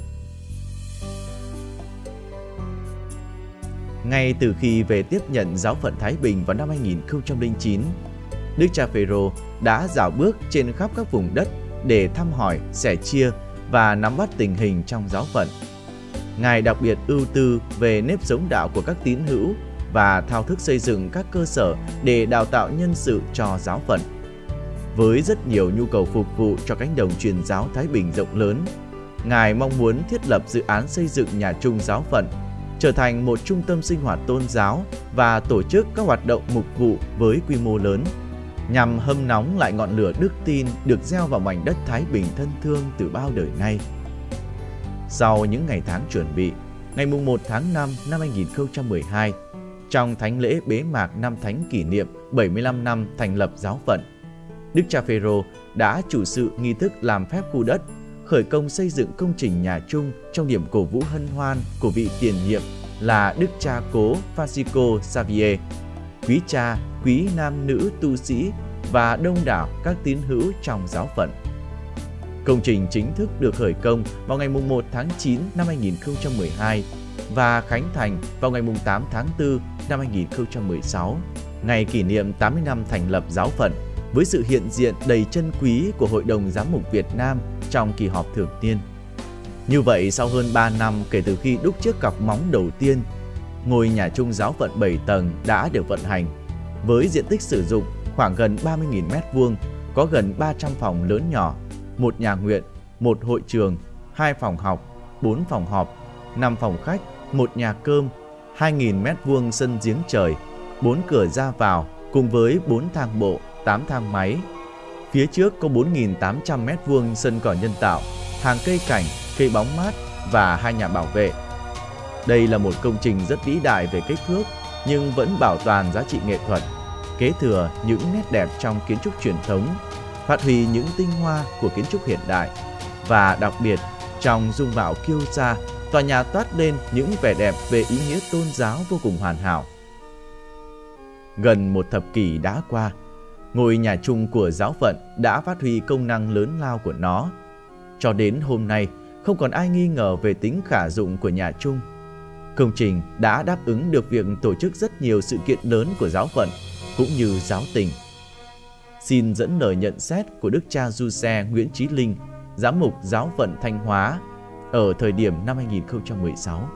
Ngay từ khi về tiếp nhận giáo phận Thái Bình vào năm hai nghìn không trăm lẻ chín, Đức cha Phêrô đã dạo bước trên khắp các vùng đất để thăm hỏi, sẻ chia và nắm bắt tình hình trong giáo phận. Ngài đặc biệt ưu tư về nếp sống đạo của các tín hữu và thao thức xây dựng các cơ sở để đào tạo nhân sự cho giáo phận. Với rất nhiều nhu cầu phục vụ cho cánh đồng truyền giáo Thái Bình rộng lớn, Ngài mong muốn thiết lập dự án xây dựng nhà chung giáo phận, trở thành một trung tâm sinh hoạt tôn giáo và tổ chức các hoạt động mục vụ với quy mô lớn, nhằm hâm nóng lại ngọn lửa đức tin được gieo vào mảnh đất Thái Bình thân thương từ bao đời nay. Sau những ngày tháng chuẩn bị, ngày mùng một tháng năm năm hai nghìn không trăm mười hai, trong thánh lễ bế mạc năm thánh kỷ niệm bảy mươi lăm năm thành lập giáo phận, Đức cha Phêrô đã chủ sự nghi thức làm phép khu đất, khởi công xây dựng công trình nhà chung trong điểm cổ vũ hân hoan của vị tiền nhiệm là Đức cha Cố Francisco Xavier, quý cha, quý nam nữ tu sĩ và đông đảo các tín hữu trong giáo phận. Công trình chính thức được khởi công vào ngày mùng một tháng chín năm hai nghìn không trăm mười hai và khánh thành vào ngày mùng tám tháng tư năm hai nghìn không trăm mười sáu, ngày kỷ niệm tám mươi năm thành lập giáo phận, với sự hiện diện đầy chân quý của Hội đồng Giám mục Việt Nam trong kỳ họp thường niên. Như vậy, sau hơn ba năm kể từ khi đúc chiếc cọc móng đầu tiên, ngôi nhà chung giáo phận bảy tầng đã được vận hành, với diện tích sử dụng khoảng gần ba mươi nghìn mét vuông, có gần ba trăm phòng lớn nhỏ, một nhà nguyện, một hội trường, hai phòng học, bốn phòng họp, năm phòng khách, một nhà cơm, hai nghìn mét vuông sân giếng trời, bốn cửa ra vào cùng với bốn thang bộ, tám thang máy. Phía trước có bốn nghìn tám trăm mét vuông sân cỏ nhân tạo, hàng cây cảnh, cây bóng mát và hai nhà bảo vệ. Đây là một công trình rất vĩ đại về kích thước nhưng vẫn bảo toàn giá trị nghệ thuật, kế thừa những nét đẹp trong kiến trúc truyền thống, phát huy những tinh hoa của kiến trúc hiện đại, và đặc biệt trong dung mạo kiêu sa, tòa nhà toát lên những vẻ đẹp về ý nghĩa tôn giáo vô cùng hoàn hảo. Gần một thập kỷ đã qua, ngôi nhà chung của giáo phận đã phát huy công năng lớn lao của nó. Cho đến hôm nay, không còn ai nghi ngờ về tính khả dụng của nhà chung. Công trình đã đáp ứng được việc tổ chức rất nhiều sự kiện lớn của giáo phận, cũng như giáo tình. Xin dẫn lời nhận xét của Đức cha Giuse Nguyễn Chí Linh, giám mục giáo phận Thanh Hóa, ở thời điểm năm hai nghìn không trăm mười sáu.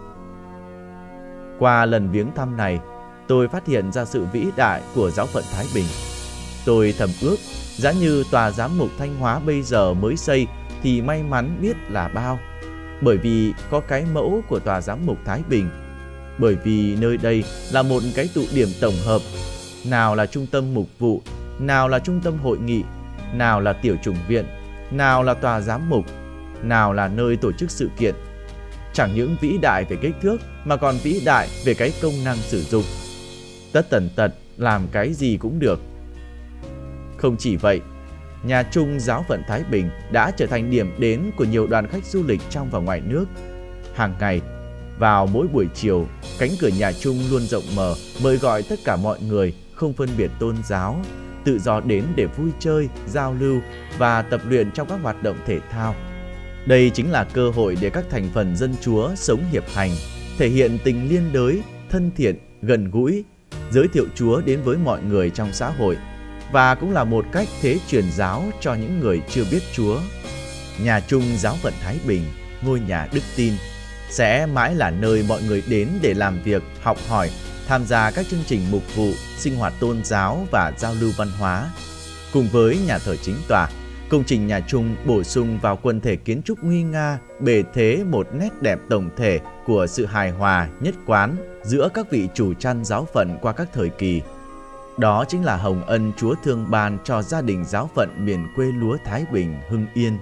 Qua lần viếng thăm này, tôi phát hiện ra sự vĩ đại của giáo phận Thái Bình. Tôi thầm ước, giá như tòa giám mục Thanh Hóa bây giờ mới xây thì may mắn biết là bao. Bởi vì có cái mẫu của tòa giám mục Thái Bình. Bởi vì nơi đây là một cái tụ điểm tổng hợp. Nào là trung tâm mục vụ, nào là trung tâm hội nghị, nào là tiểu chủng viện, nào là tòa giám mục, nào là nơi tổ chức sự kiện. Chẳng những vĩ đại về kích thước mà còn vĩ đại về cái công năng sử dụng. Tất tần tật làm cái gì cũng được. Không chỉ vậy, nhà Trung Giáo phận Thái Bình đã trở thành điểm đến của nhiều đoàn khách du lịch trong và ngoài nước. Hàng ngày, vào mỗi buổi chiều, cánh cửa nhà Trung luôn rộng mở, mời gọi tất cả mọi người, không phân biệt tôn giáo, tự do đến để vui chơi, giao lưu và tập luyện trong các hoạt động thể thao. Đây chính là cơ hội để các thành phần dân Chúa sống hiệp hành, thể hiện tình liên đới, thân thiện, gần gũi, giới thiệu Chúa đến với mọi người trong xã hội, và cũng là một cách thế truyền giáo cho những người chưa biết Chúa. Nhà Trung Giáo phận Thái Bình, ngôi nhà đức tin, sẽ mãi là nơi mọi người đến để làm việc, học hỏi, tham gia các chương trình mục vụ, sinh hoạt tôn giáo và giao lưu văn hóa. Cùng với nhà thờ chính tòa, công trình nhà Trung bổ sung vào quần thể kiến trúc nguy nga, bề thế một nét đẹp tổng thể của sự hài hòa, nhất quán giữa các vị chủ chăn giáo phận qua các thời kỳ. Đó chính là hồng ân Chúa thương ban cho gia đình giáo phận miền quê lúa Thái Bình, Hưng Yên.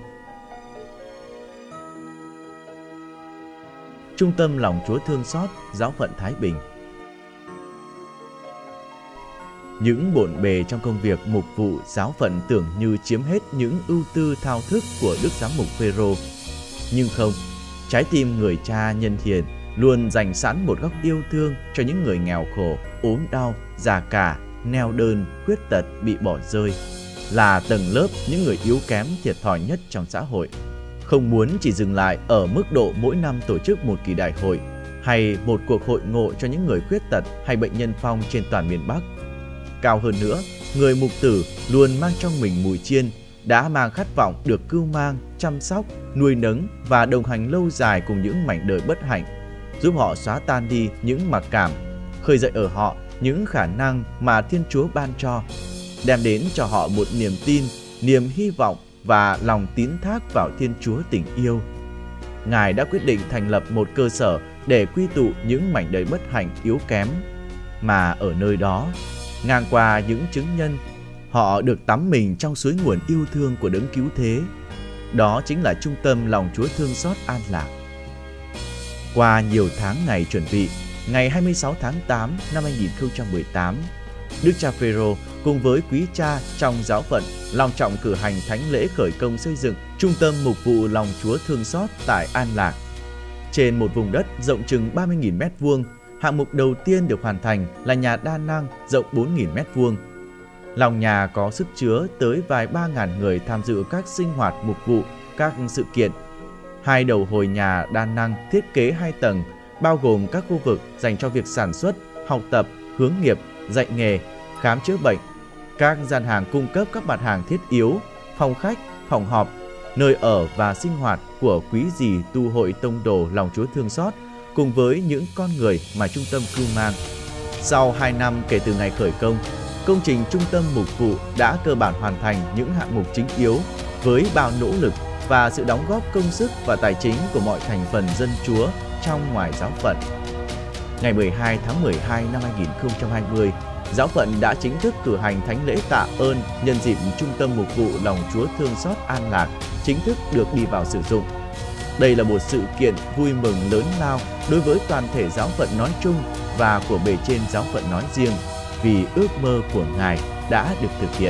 Trung tâm lòng Chúa thương xót Giáo phận Thái Bình. Những bộn bề trong công việc mục vụ giáo phận tưởng như chiếm hết những ưu tư thao thức của Đức Giám mục Phêrô. Nhưng không, trái tim người cha nhân hiền luôn dành sẵn một góc yêu thương cho những người nghèo khổ, ốm đau, già cả, neo đơn, khuyết tật bị bỏ rơi, là tầng lớp những người yếu kém thiệt thòi nhất trong xã hội. Không muốn chỉ dừng lại ở mức độ mỗi năm tổ chức một kỳ đại hội hay một cuộc hội ngộ cho những người khuyết tật hay bệnh nhân phong trên toàn miền Bắc. Cao hơn nữa, người mục tử luôn mang trong mình mùi chiên, đã mang khát vọng được cưu mang, chăm sóc, nuôi nấng và đồng hành lâu dài cùng những mảnh đời bất hạnh, giúp họ xóa tan đi những mặc cảm, khơi dậy ở họ những khả năng mà Thiên Chúa ban cho, đem đến cho họ một niềm tin, niềm hy vọng và lòng tín thác vào Thiên Chúa tình yêu. Ngài đã quyết định thành lập một cơ sở để quy tụ những mảnh đời bất hạnh yếu kém, mà ở nơi đó, ngang qua những chứng nhân, họ được tắm mình trong suối nguồn yêu thương của Đấng Cứu Thế. Đó chính là Trung tâm lòng Chúa thương xót An Lạc. Qua nhiều tháng ngày chuẩn bị, ngày hai mươi sáu tháng tám năm hai nghìn không trăm mười tám, Đức cha Phêrô cùng với quý cha trong giáo phận long trọng cử hành thánh lễ khởi công xây dựng Trung tâm mục vụ lòng Chúa thương xót tại An Lạc. Trên một vùng đất rộng chừng ba mươi nghìn mét vuông, hạng mục đầu tiên được hoàn thành là nhà đa năng rộng bốn nghìn mét vuông. Lòng nhà có sức chứa tới vài ba ngàn người tham dự các sinh hoạt mục vụ, các sự kiện. Hai đầu hồi nhà đa năng thiết kế hai tầng, bao gồm các khu vực dành cho việc sản xuất, học tập, hướng nghiệp, dạy nghề, khám chữa bệnh, các gian hàng cung cấp các mặt hàng thiết yếu, phòng khách, phòng họp, nơi ở và sinh hoạt của quý dì tu hội tông đồ lòng Chúa thương xót, cùng với những con người mà trung tâm cưu mang. Sau hai năm kể từ ngày khởi công, công trình trung tâm mục vụ đã cơ bản hoàn thành những hạng mục chính yếu với bao nỗ lực và sự đóng góp công sức và tài chính của mọi thành phần dân Chúa trong ngoài giáo phận. Ngày mười hai tháng mười hai năm hai nghìn không trăm hai mươi, giáo phận đã chính thức cử hành thánh lễ tạ ơn nhân dịp Trung tâm mục vụ lòng Chúa thương xót An Lạc chính thức được đi vào sử dụng. Đây là một sự kiện vui mừng lớn lao đối với toàn thể giáo phận nói chung và của bề trên giáo phận nói riêng, vì ước mơ của Ngài đã được thực hiện.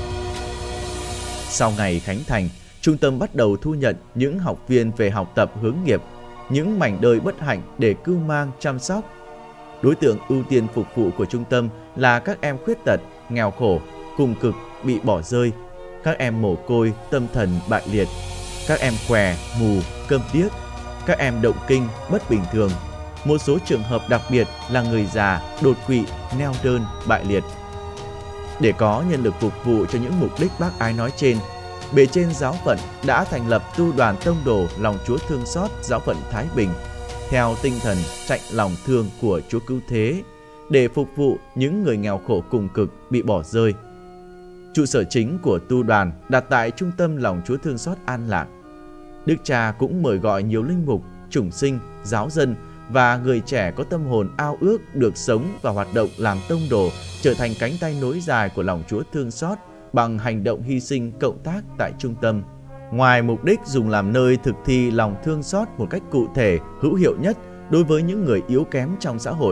Sau ngày khánh thành, trung tâm bắt đầu thu nhận những học viên về học tập hướng nghiệp, những mảnh đời bất hạnh để cưu mang chăm sóc. Đối tượng ưu tiên phục vụ của trung tâm là các em khuyết tật, nghèo khổ, cùng cực, bị bỏ rơi, các em mồ côi, tâm thần bại liệt, các em què, mù, câm điếc, các em động kinh, bất bình thường. Một số trường hợp đặc biệt là người già, đột quỵ, neo đơn, bại liệt. Để có nhân lực phục vụ cho những mục đích bác ái nói trên, bề trên giáo phận đã thành lập tu đoàn tông đồ lòng Chúa thương xót giáo phận Thái Bình theo tinh thần trạnh lòng thương của Chúa Cứu Thế để phục vụ những người nghèo khổ cùng cực bị bỏ rơi. Trụ sở chính của tu đoàn đặt tại Trung tâm lòng Chúa thương xót An Lạc. Đức cha cũng mời gọi nhiều linh mục, chủng sinh, giáo dân và người trẻ có tâm hồn ao ước được sống và hoạt động làm tông đồ, trở thành cánh tay nối dài của lòng Chúa thương xót bằng hành động hy sinh cộng tác tại trung tâm. Ngoài mục đích dùng làm nơi thực thi lòng thương xót một cách cụ thể, hữu hiệu nhất đối với những người yếu kém trong xã hội,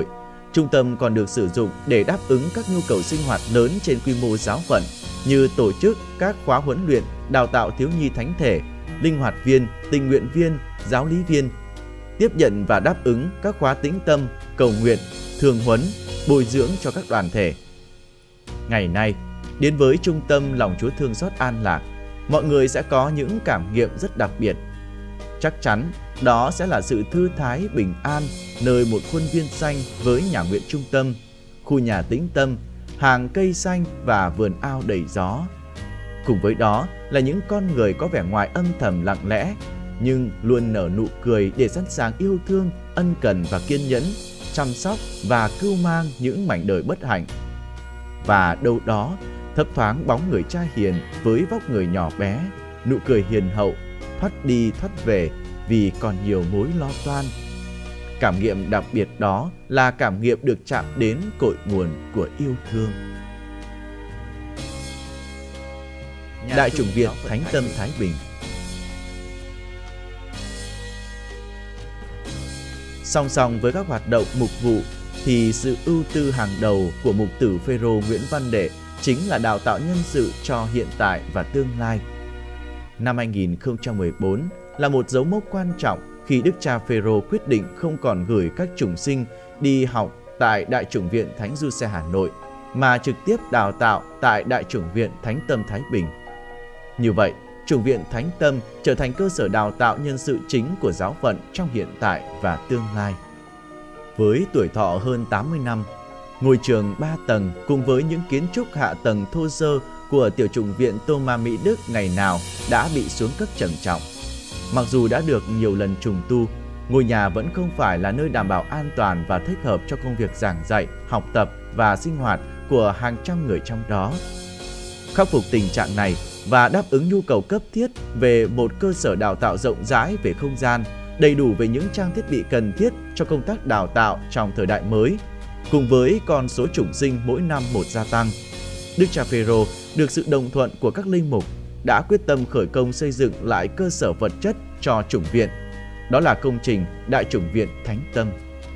Trung tâm còn được sử dụng để đáp ứng các nhu cầu sinh hoạt lớn trên quy mô giáo phận như tổ chức các khóa huấn luyện, đào tạo thiếu nhi thánh thể, linh hoạt viên, tình nguyện viên, giáo lý viên, tiếp nhận và đáp ứng các khóa tĩnh tâm, cầu nguyện, thường huấn, bồi dưỡng cho các đoàn thể. Ngày nay, đến với Trung tâm Lòng Chúa Thương Xót An Lạc, mọi người sẽ có những cảm nghiệm rất đặc biệt. Chắc chắn đó sẽ là sự thư thái bình an nơi một khuôn viên xanh với nhà nguyện trung tâm, khu nhà tĩnh tâm, hàng cây xanh và vườn ao đầy gió. Cùng với đó là những con người có vẻ ngoài âm thầm lặng lẽ, nhưng luôn nở nụ cười để sẵn sàng yêu thương, ân cần và kiên nhẫn, chăm sóc và cưu mang những mảnh đời bất hạnh. Và đâu đó thấp thoáng bóng người cha hiền với vóc người nhỏ bé, nụ cười hiền hậu, thoát đi thoát về vì còn nhiều mối lo toan. Cảm nghiệm đặc biệt đó là cảm nghiệm được chạm đến cội nguồn của yêu thương. Đại chủng viện Thánh Tâm Thái Bình. Song song với các hoạt động mục vụ thì sự ưu tư hàng đầu của mục tử Phêrô Nguyễn Văn Đệ chính là đào tạo nhân sự cho hiện tại và tương lai. Năm hai nghìn không trăm mười bốn là một dấu mốc quan trọng khi Đức cha Phêrô quyết định không còn gửi các chủng sinh đi học tại Đại chủng viện Thánh Giuse Hà Nội, mà trực tiếp đào tạo tại Đại chủng viện Thánh Tâm Thái Bình. Như vậy, chủng viện Thánh Tâm trở thành cơ sở đào tạo nhân sự chính của giáo phận trong hiện tại và tương lai. Với tuổi thọ hơn tám mươi năm, ngôi trường ba tầng cùng với những kiến trúc hạ tầng thô sơ của tiểu chủng viện Tô Ma Mỹ Đức ngày nào đã bị xuống cấp trầm trọng. Mặc dù đã được nhiều lần trùng tu, ngôi nhà vẫn không phải là nơi đảm bảo an toàn và thích hợp cho công việc giảng dạy, học tập và sinh hoạt của hàng trăm người trong đó. Khắc phục tình trạng này và đáp ứng nhu cầu cấp thiết về một cơ sở đào tạo rộng rãi về không gian, đầy đủ về những trang thiết bị cần thiết cho công tác đào tạo trong thời đại mới, cùng với con số chủng sinh mỗi năm một gia tăng, Đức cha Phêrô được sự đồng thuận của các linh mục đã quyết tâm khởi công xây dựng lại cơ sở vật chất cho chủng viện. Đó là công trình Đại chủng viện Thánh Tâm.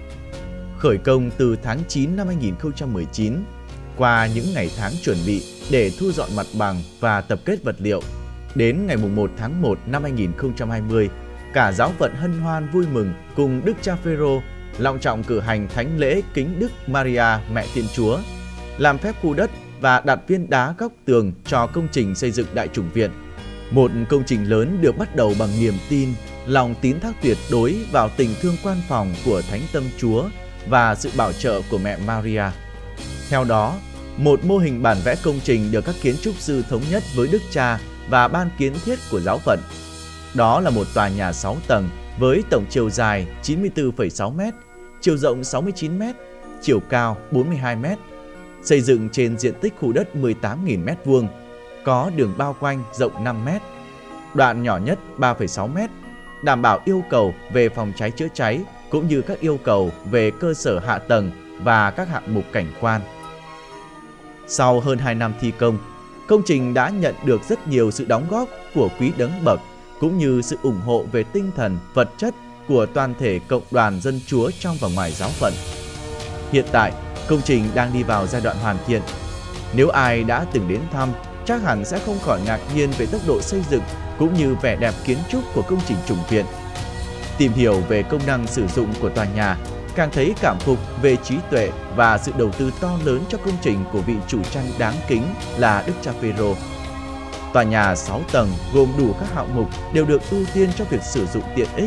Khởi công từ tháng chín năm hai nghìn không trăm mười chín, qua những ngày tháng chuẩn bị để thu dọn mặt bằng và tập kết vật liệu, đến ngày một tháng một năm hai nghìn không trăm hai mươi, cả giáo phận hân hoan vui mừng cùng Đức cha Phêrô long trọng cử hành thánh lễ kính Đức Maria Mẹ Thiên Chúa, làm phép khu đất và đặt viên đá góc tường cho công trình xây dựng Đại chủng viện. Một công trình lớn được bắt đầu bằng niềm tin, lòng tín thác tuyệt đối vào tình thương quan phòng của Thánh Tâm Chúa và sự bảo trợ của mẹ Maria. Theo đó, một mô hình bản vẽ công trình được các kiến trúc sư thống nhất với Đức Cha và ban kiến thiết của giáo phận. Đó là một tòa nhà sáu tầng với tổng chiều dài chín mươi tư phẩy sáu mét, chiều rộng sáu mươi chín mét, chiều cao bốn mươi hai mét, xây dựng trên diện tích khu đất mười tám nghìn mét vuông, có đường bao quanh rộng năm mét, đoạn nhỏ nhất ba phẩy sáu mét, đảm bảo yêu cầu về phòng cháy chữa cháy cũng như các yêu cầu về cơ sở hạ tầng và các hạng mục cảnh quan. Sau hơn hai năm thi công, công trình đã nhận được rất nhiều sự đóng góp của quý đấng bậc cũng như sự ủng hộ về tinh thần, vật chất của toàn thể cộng đoàn dân Chúa trong và ngoài giáo phận. Hiện tại, công trình đang đi vào giai đoạn hoàn thiện. Nếu ai đã từng đến thăm, chắc hẳn sẽ không khỏi ngạc nhiên về tốc độ xây dựng cũng như vẻ đẹp kiến trúc của công trình chủng viện. Tìm hiểu về công năng sử dụng của tòa nhà, càng thấy cảm phục về trí tuệ và sự đầu tư to lớn cho công trình của vị chủ trang đáng kính là Đức cha Phêrô. Tòa nhà sáu tầng gồm đủ các hạng mục đều được ưu tiên cho việc sử dụng tiện ích.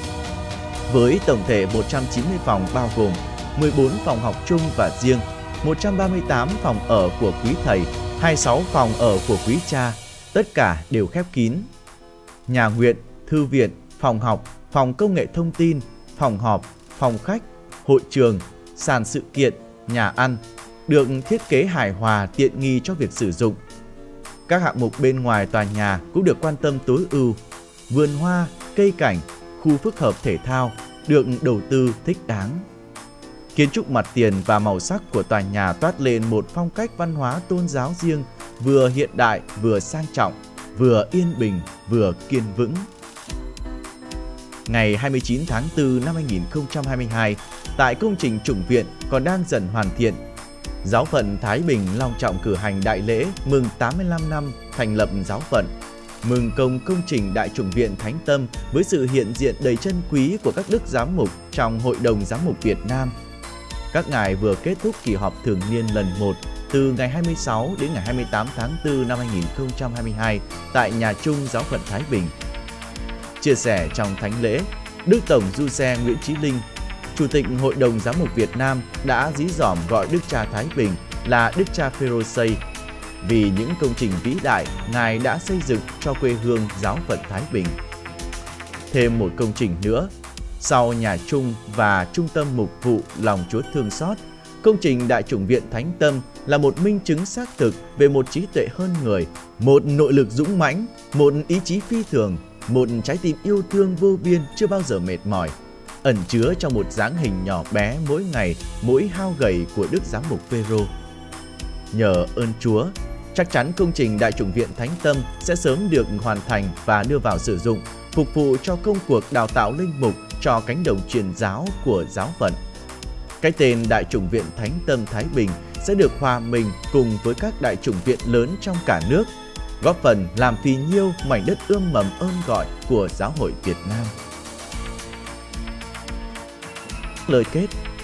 Với tổng thể một trăm chín mươi phòng bao gồm mười bốn phòng học chung và riêng, một trăm ba mươi tám phòng ở của quý thầy, hai mươi sáu phòng ở của quý cha, tất cả đều khép kín. Nhà nguyện, thư viện, phòng học, phòng công nghệ thông tin, phòng họp, phòng khách, hội trường, sàn sự kiện, nhà ăn được thiết kế hài hòa tiện nghi cho việc sử dụng. Các hạng mục bên ngoài tòa nhà cũng được quan tâm tối ưu. Vườn hoa, cây cảnh, khu phức hợp thể thao được đầu tư thích đáng. Kiến trúc mặt tiền và màu sắc của tòa nhà toát lên một phong cách văn hóa tôn giáo riêng, vừa hiện đại vừa sang trọng, vừa yên bình vừa kiên vững. ngày hai mươi chín tháng tư năm hai nghìn không trăm hai mươi hai, tại công trình chủng viện còn đang dần hoàn thiện, Giáo phận Thái Bình long trọng cử hành đại lễ mừng tám mươi lăm năm thành lập giáo phận, mừng công công trình Đại chủng viện Thánh Tâm với sự hiện diện đầy chân quý của các đức giám mục trong Hội đồng Giám mục Việt Nam. Các ngài vừa kết thúc kỳ họp thường niên lần một từ ngày hai mươi sáu đến ngày hai mươi tám tháng tư năm hai nghìn không trăm hai mươi hai tại Nhà Chung Giáo phận Thái Bình. Chia sẻ trong thánh lễ, Đức Tổng Du Xe Nguyễn Chí Linh, Chủ tịch Hội đồng Giám mục Việt Nam đã dí dỏm gọi Đức Cha Thái Bình là Đức Cha Phêrô Xây vì những công trình vĩ đại ngài đã xây dựng cho quê hương Giáo phận Thái Bình. Thêm một công trình nữa, sau Nhà Chung và Trung tâm Mục vụ Lòng Chúa Thương Xót, công trình Đại chủng viện Thánh Tâm là một minh chứng xác thực về một trí tuệ hơn người, một nội lực dũng mãnh, một ý chí phi thường, một trái tim yêu thương vô biên chưa bao giờ mệt mỏi, ẩn chứa trong một dáng hình nhỏ bé mỗi ngày, mỗi hao gầy của Đức Giám mục Phêrô. Nhờ ơn Chúa, chắc chắn công trình Đại chủng viện Thánh Tâm sẽ sớm được hoàn thành và đưa vào sử dụng, phục vụ cho công cuộc đào tạo linh mục cho cánh đồng truyền giáo của giáo phận. Cái tên Đại chủng viện Thánh Tâm Thái Bình sẽ được hòa mình cùng với các đại chủng viện lớn trong cả nước, góp phần làm phì nhiêu mảnh đất ươm mầm ơn gọi của Giáo hội Việt Nam. Lời kết: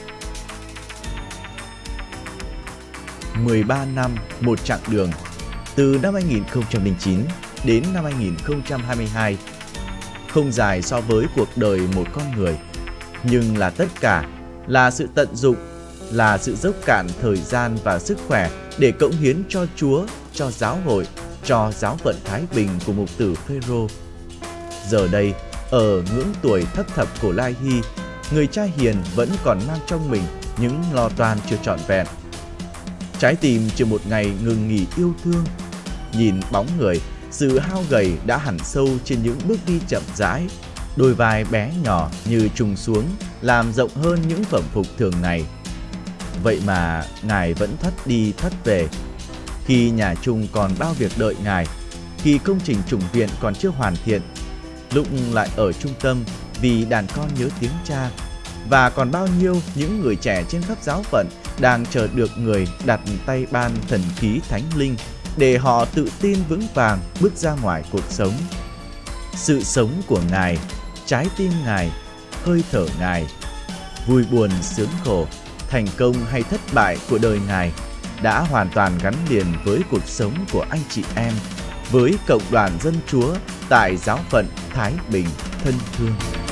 mười ba năm một chặng đường, từ năm hai nghìn không trăm lẻ chín đến năm hai nghìn không trăm hai mươi hai. Không dài so với cuộc đời một con người, nhưng là tất cả, là sự tận dụng, là sự dốc cạn thời gian và sức khỏe để cống hiến cho Chúa, cho giáo hội, cho giáo phận Thái Bình của mục tử Phêrô. Giờ đây, ở ngưỡng tuổi thất thập cổ lai hy, người cha hiền vẫn còn mang trong mình những lo toan chưa trọn vẹn. Trái tim chưa một ngày ngừng nghỉ yêu thương. Nhìn bóng người, sự hao gầy đã hẳn sâu trên những bước đi chậm rãi. Đôi vai bé nhỏ như trùng xuống, làm rộng hơn những phẩm phục thường ngày. Vậy mà ngài vẫn thất đi thất về. Khi Nhà Chung còn bao việc đợi ngài, khi công trình chủng viện còn chưa hoàn thiện, lúc lại ở trung tâm vì đàn con nhớ tiếng cha, và còn bao nhiêu những người trẻ trên khắp giáo phận đang chờ được người đặt tay ban thần khí thánh linh để họ tự tin vững vàng bước ra ngoài cuộc sống. Sự sống của ngài, trái tim ngài, hơi thở ngài, vui buồn sướng khổ, thành công hay thất bại của đời ngài đã hoàn toàn gắn liền với cuộc sống của anh chị em, với cộng đoàn dân Chúa tại giáo phận Thái Bình thân thương.